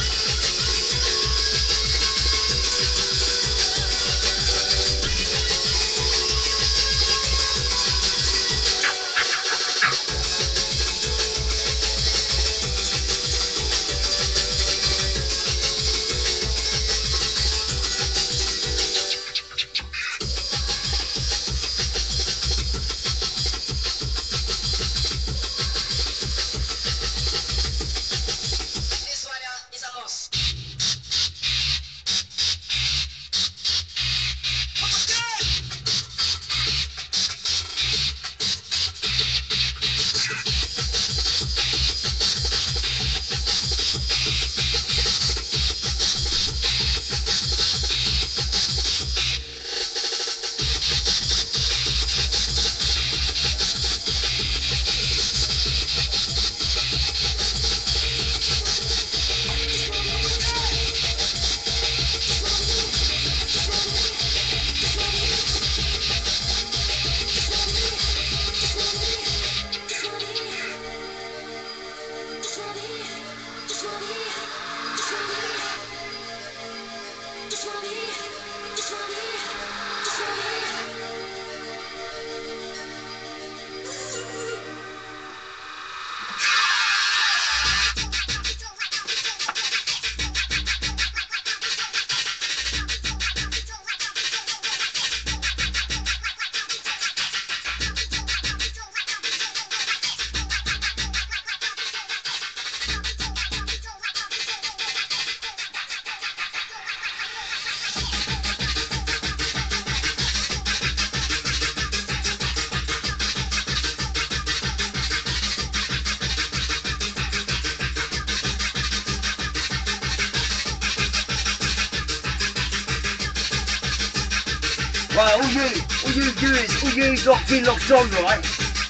Right, all you, all you viewers, all you locked in, locked on, right?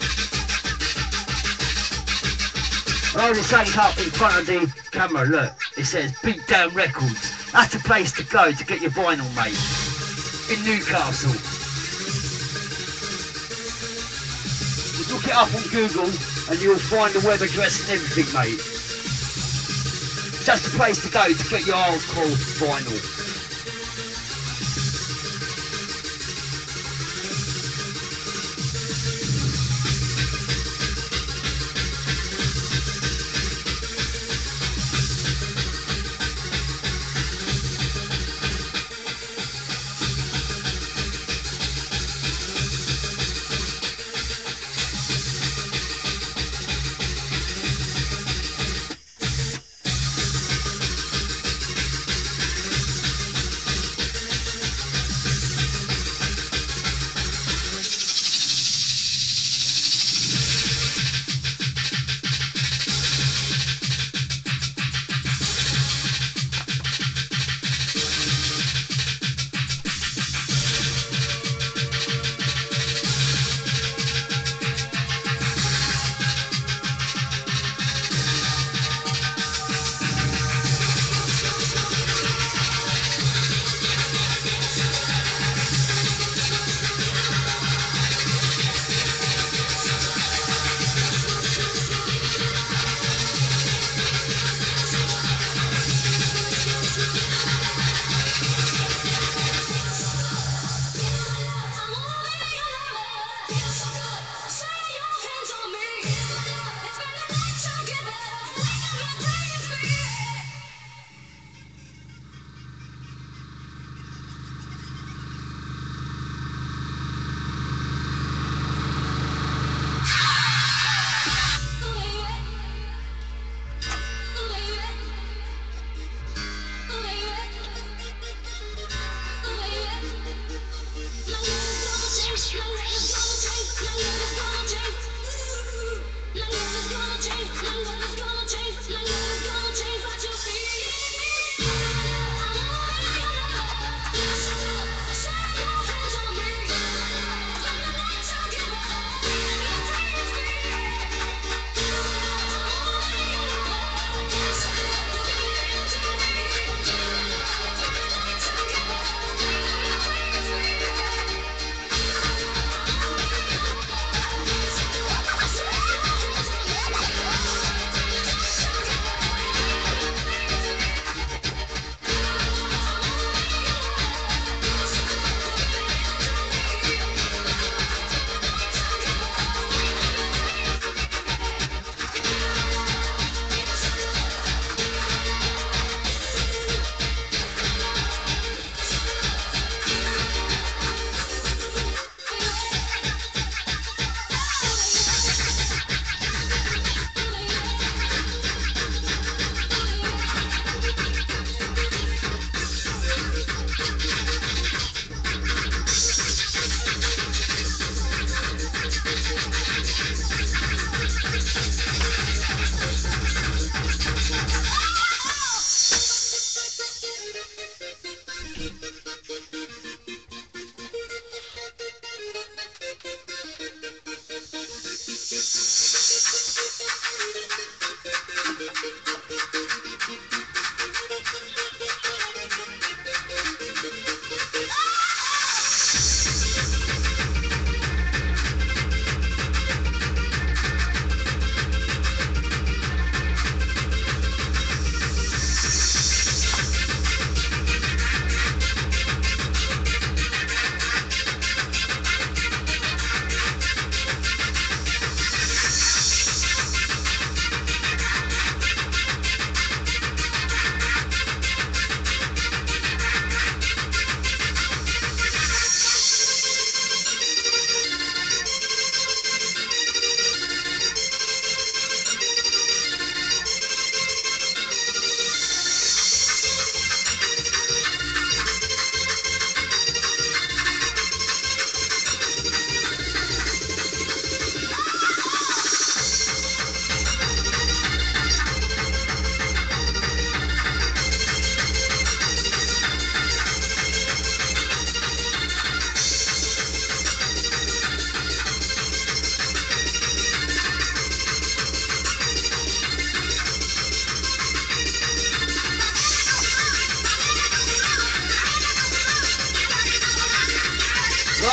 I just take up in front of the camera, look, it says Beat Down Records. That's the place to go to get your vinyl, mate. In Newcastle. Just look it up on Google and you'll find the web address and everything, mate. Just the place to go to get your hardcore vinyl.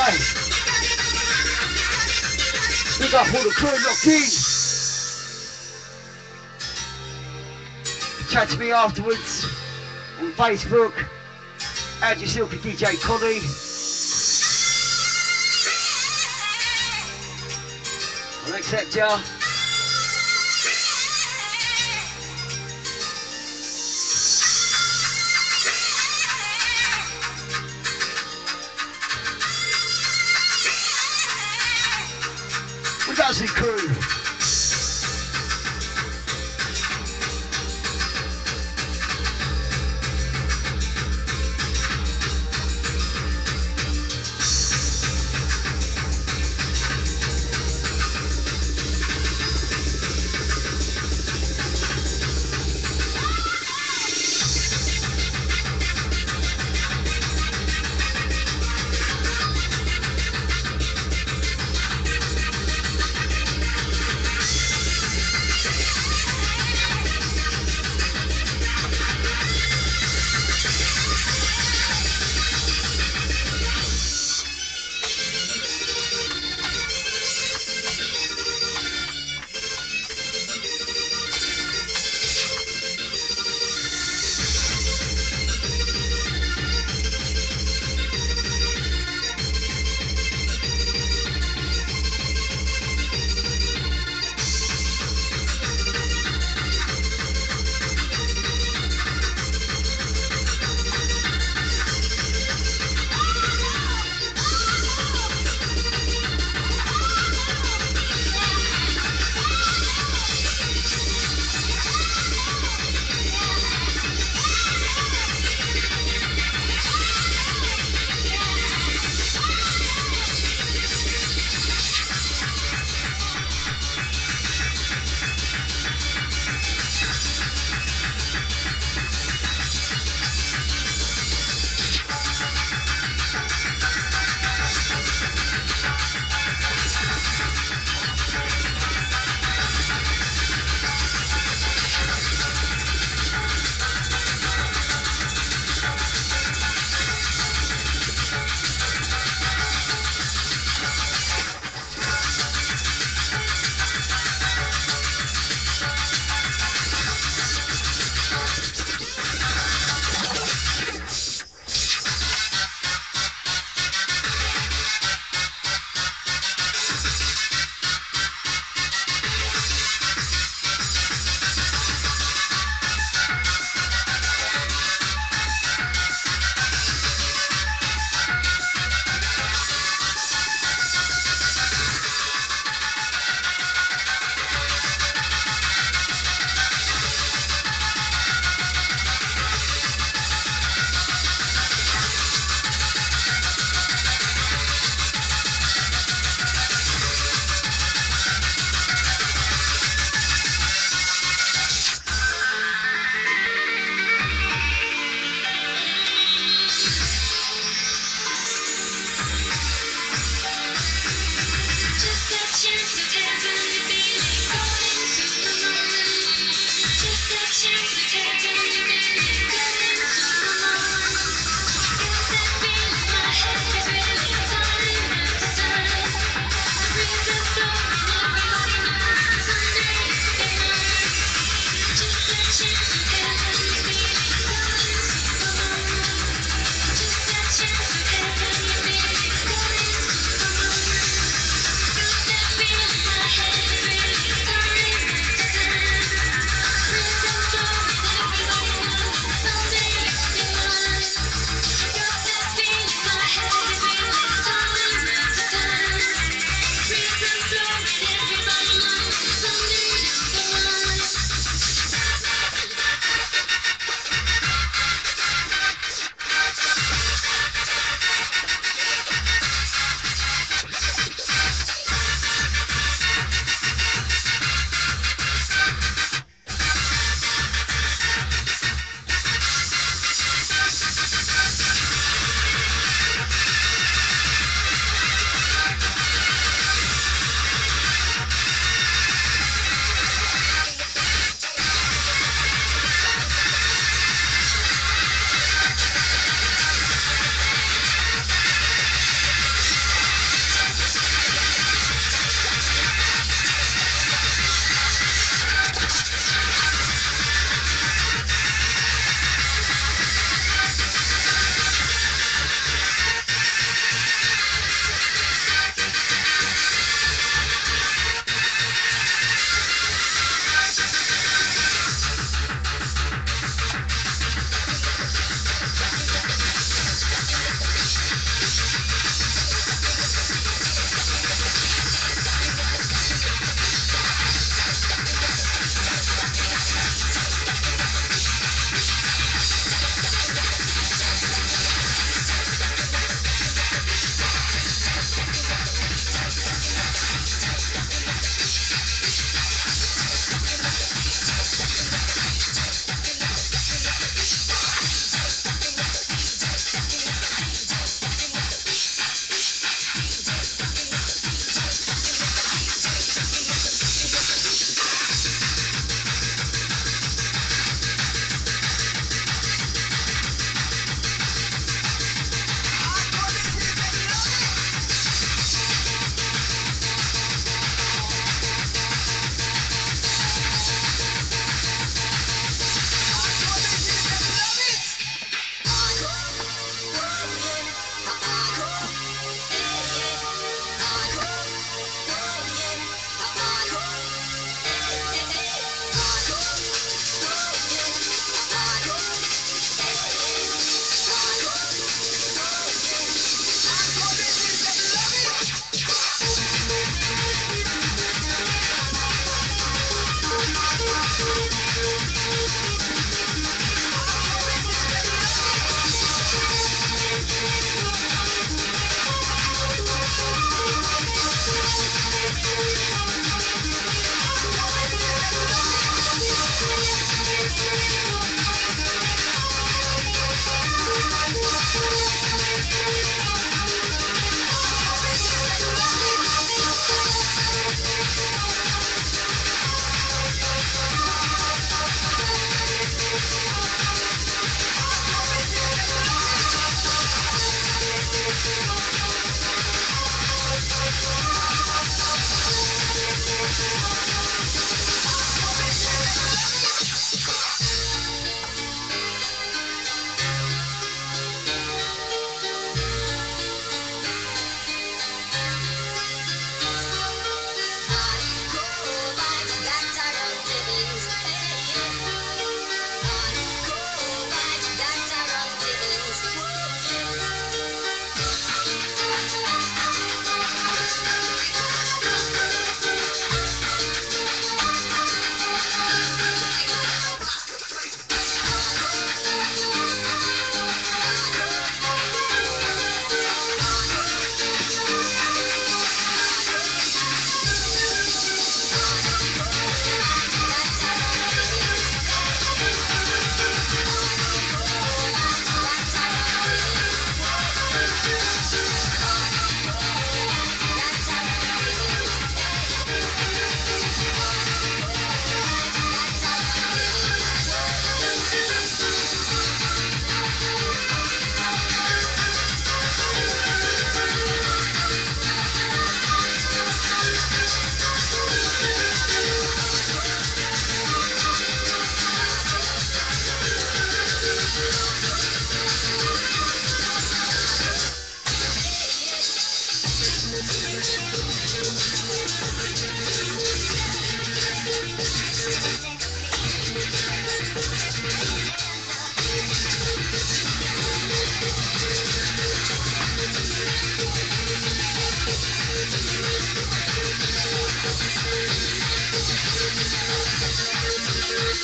Big up all the crew locked in. Chat to me afterwards on Facebook. Add your Silky D J Connie. I'll accept ya. We got some crew.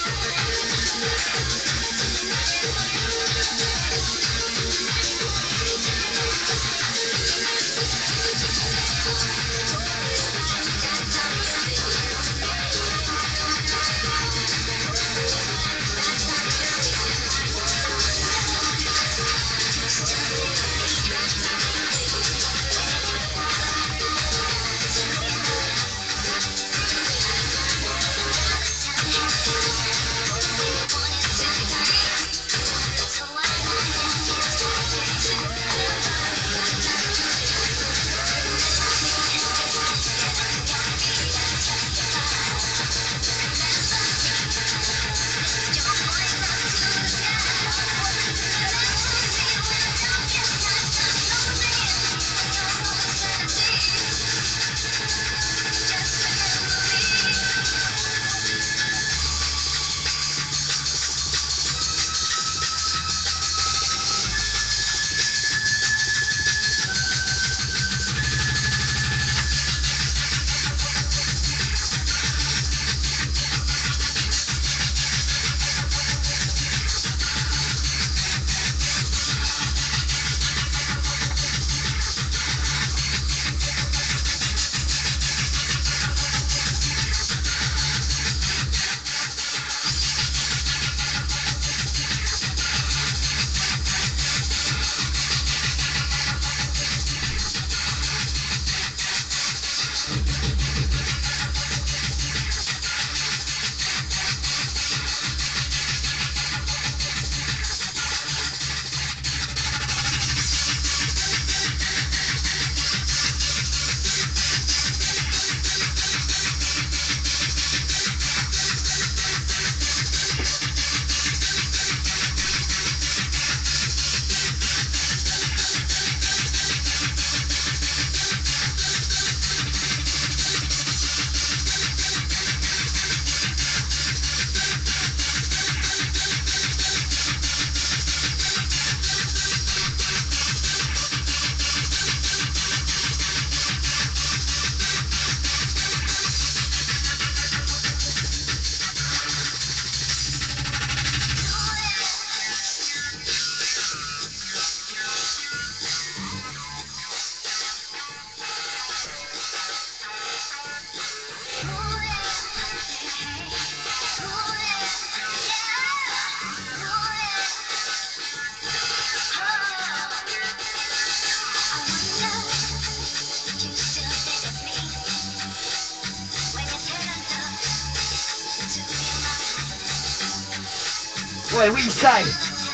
Wait, what you say?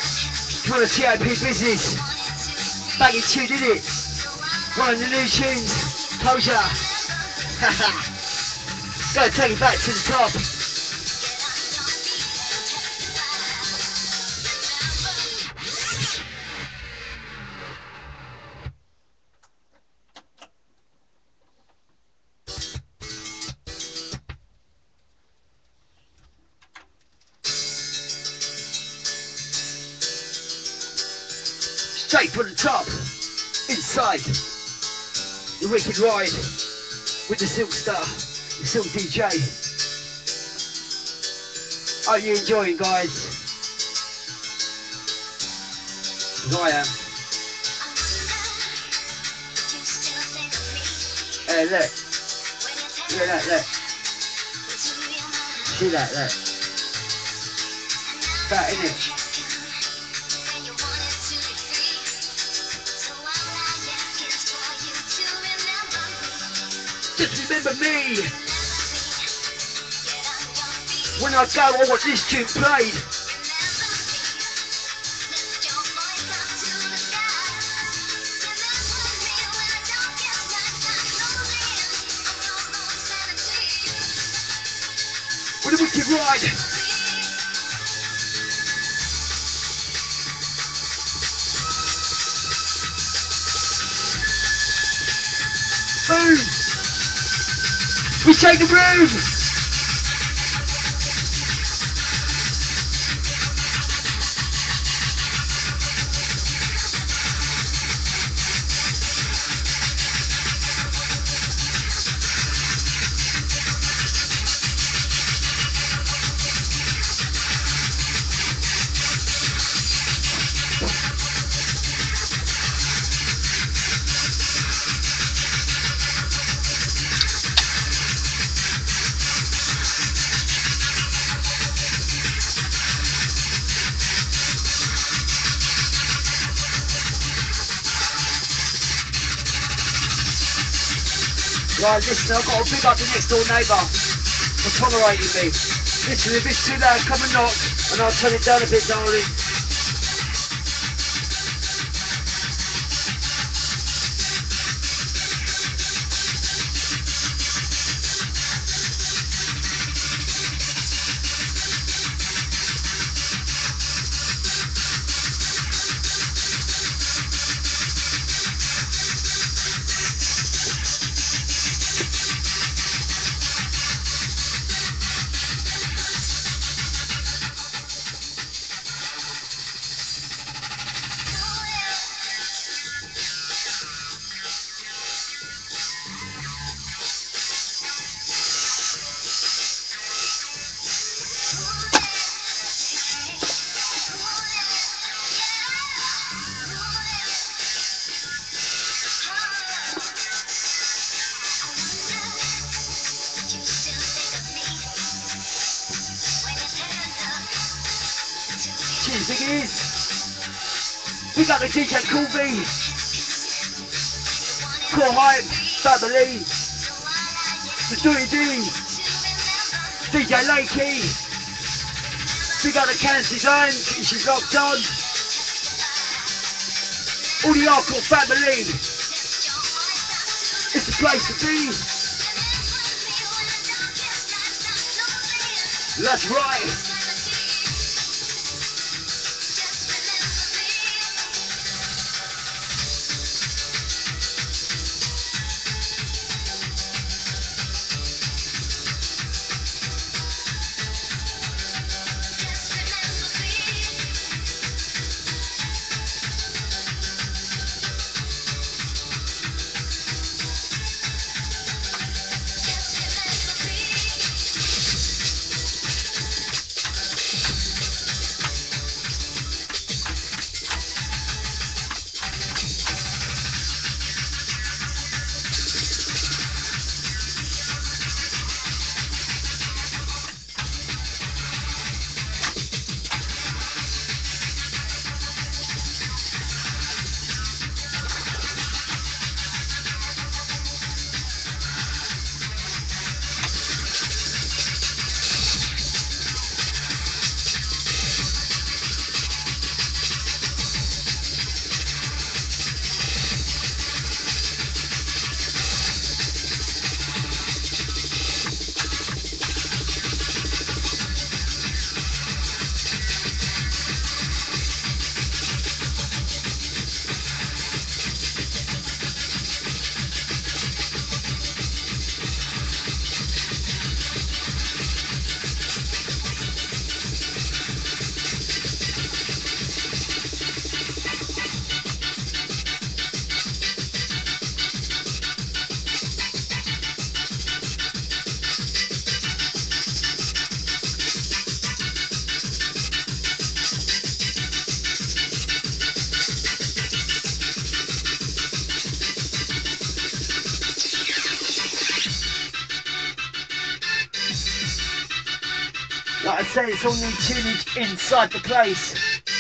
You want a T I P business? Banging tune, did it? One of the new tunes. Closure. Gotta take it back to the top. Straight from the top, inside, the wicked ride with the Silk Star, the Silk D J. Are you enjoying, guys? 'Cause I am. Hey, look. Look at that, look. See that, look. That, innit? Just remember me. When I go, I want this tune played. What a wicked ride. Boom. We take the room! Right, listen, I've got to big up the next door neighbour for tolerating me. Listen, if it's too loud, come and knock, and I'll turn it down a bit, darling. Cheers, biggies. Big up the D J Cool B. Core Hype, Family. The Dirty D. D J Lakey. Big up the Cans Design, she's locked on. All the hardcore family. It's the place to be. That's right. Like I say, it's all new tunage inside the place.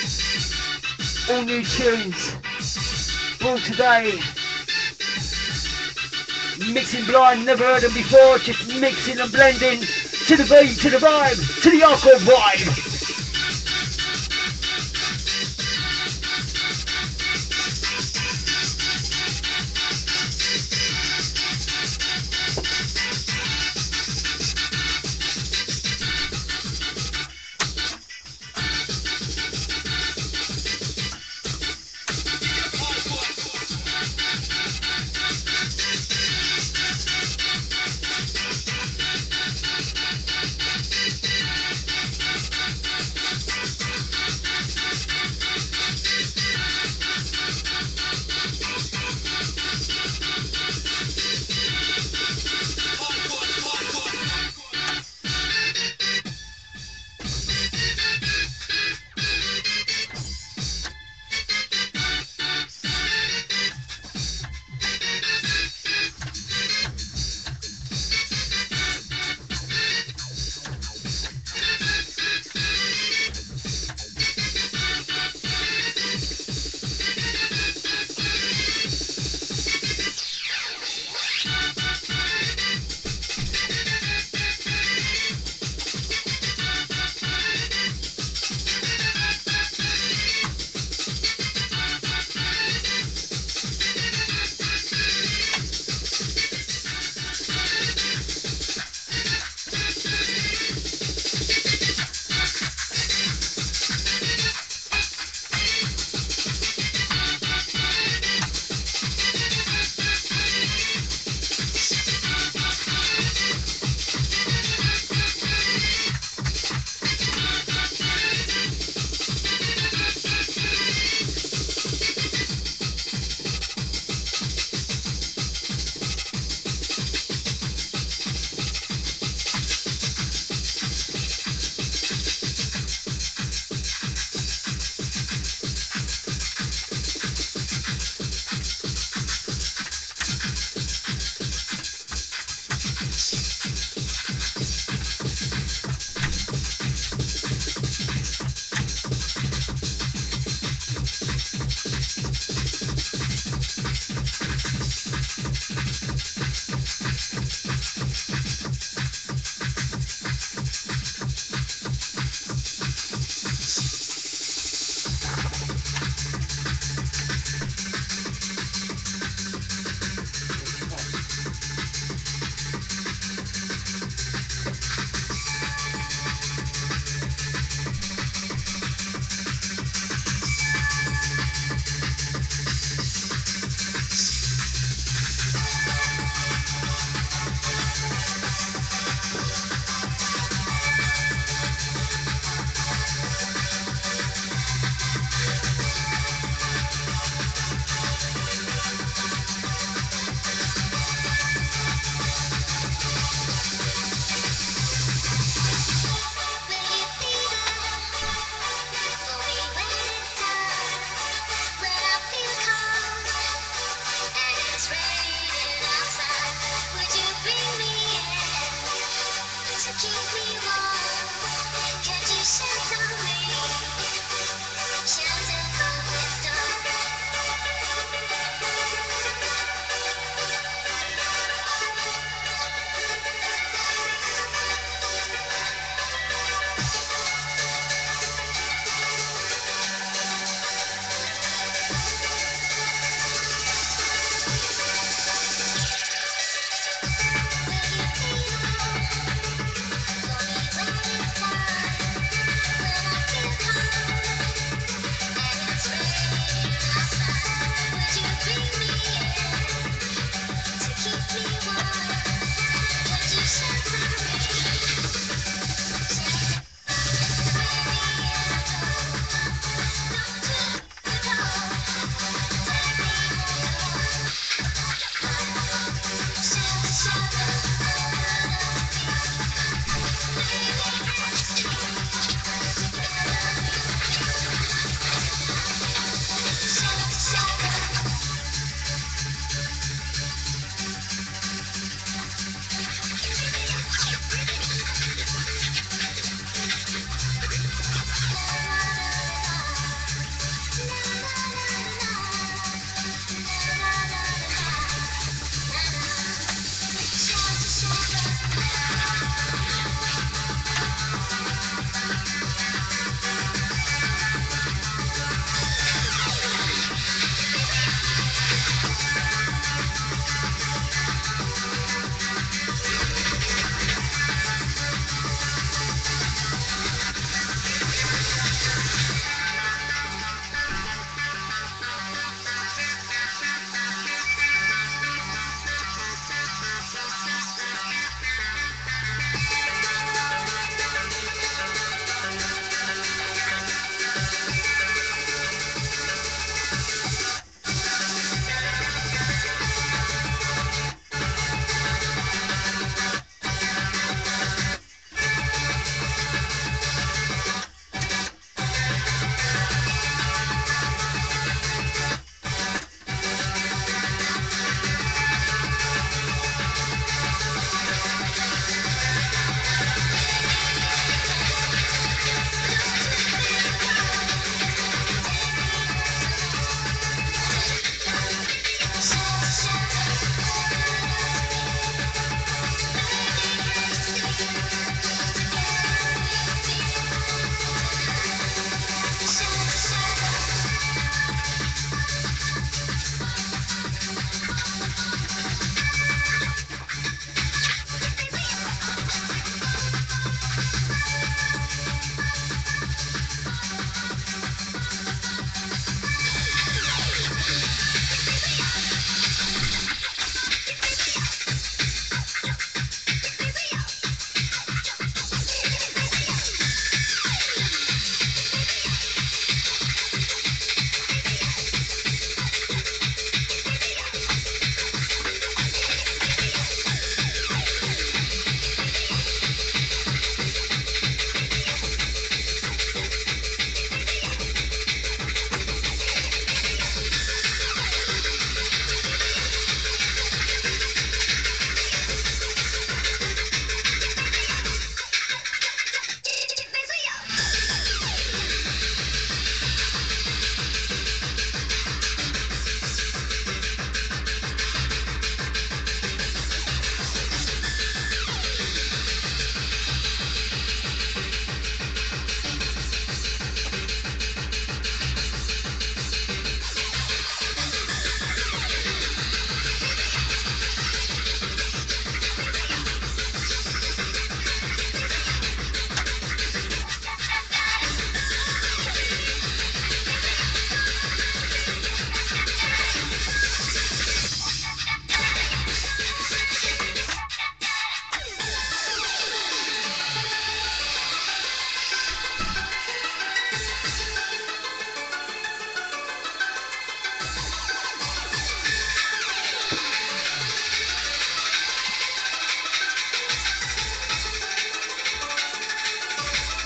All new tunes. Brought today. Mixing blind, never heard them before, just mixing and blending to the beat, to the vibe, to the hardcore vibe.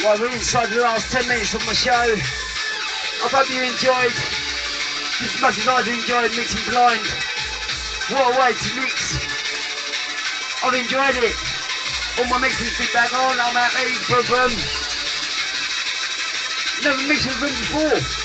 Well, we're inside the last ten minutes of my show. I hope you enjoyed just as much as I've enjoyed mixing blind. What a way to mix. I've enjoyed it. All my mixing's been back on. I'm happy for them. Never mixed with them before.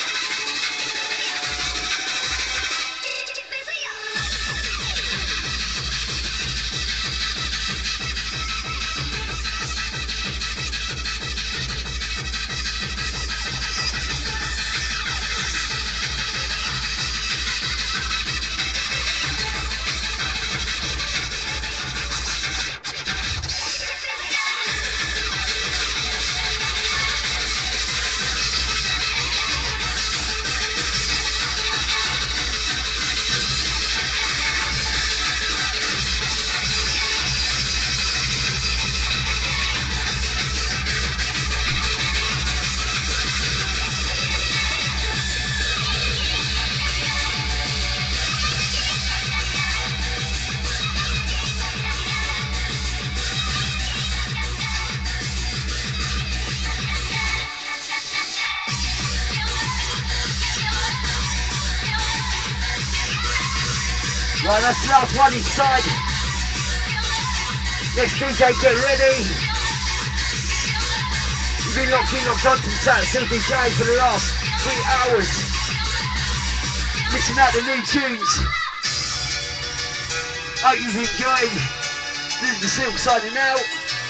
Right, that's the last one inside. Next D J, get ready. You've been locked in, locked on to the silk D J for the last three hours. Listen out the new tunes. Hope you've enjoyed. This is the Silk signing out.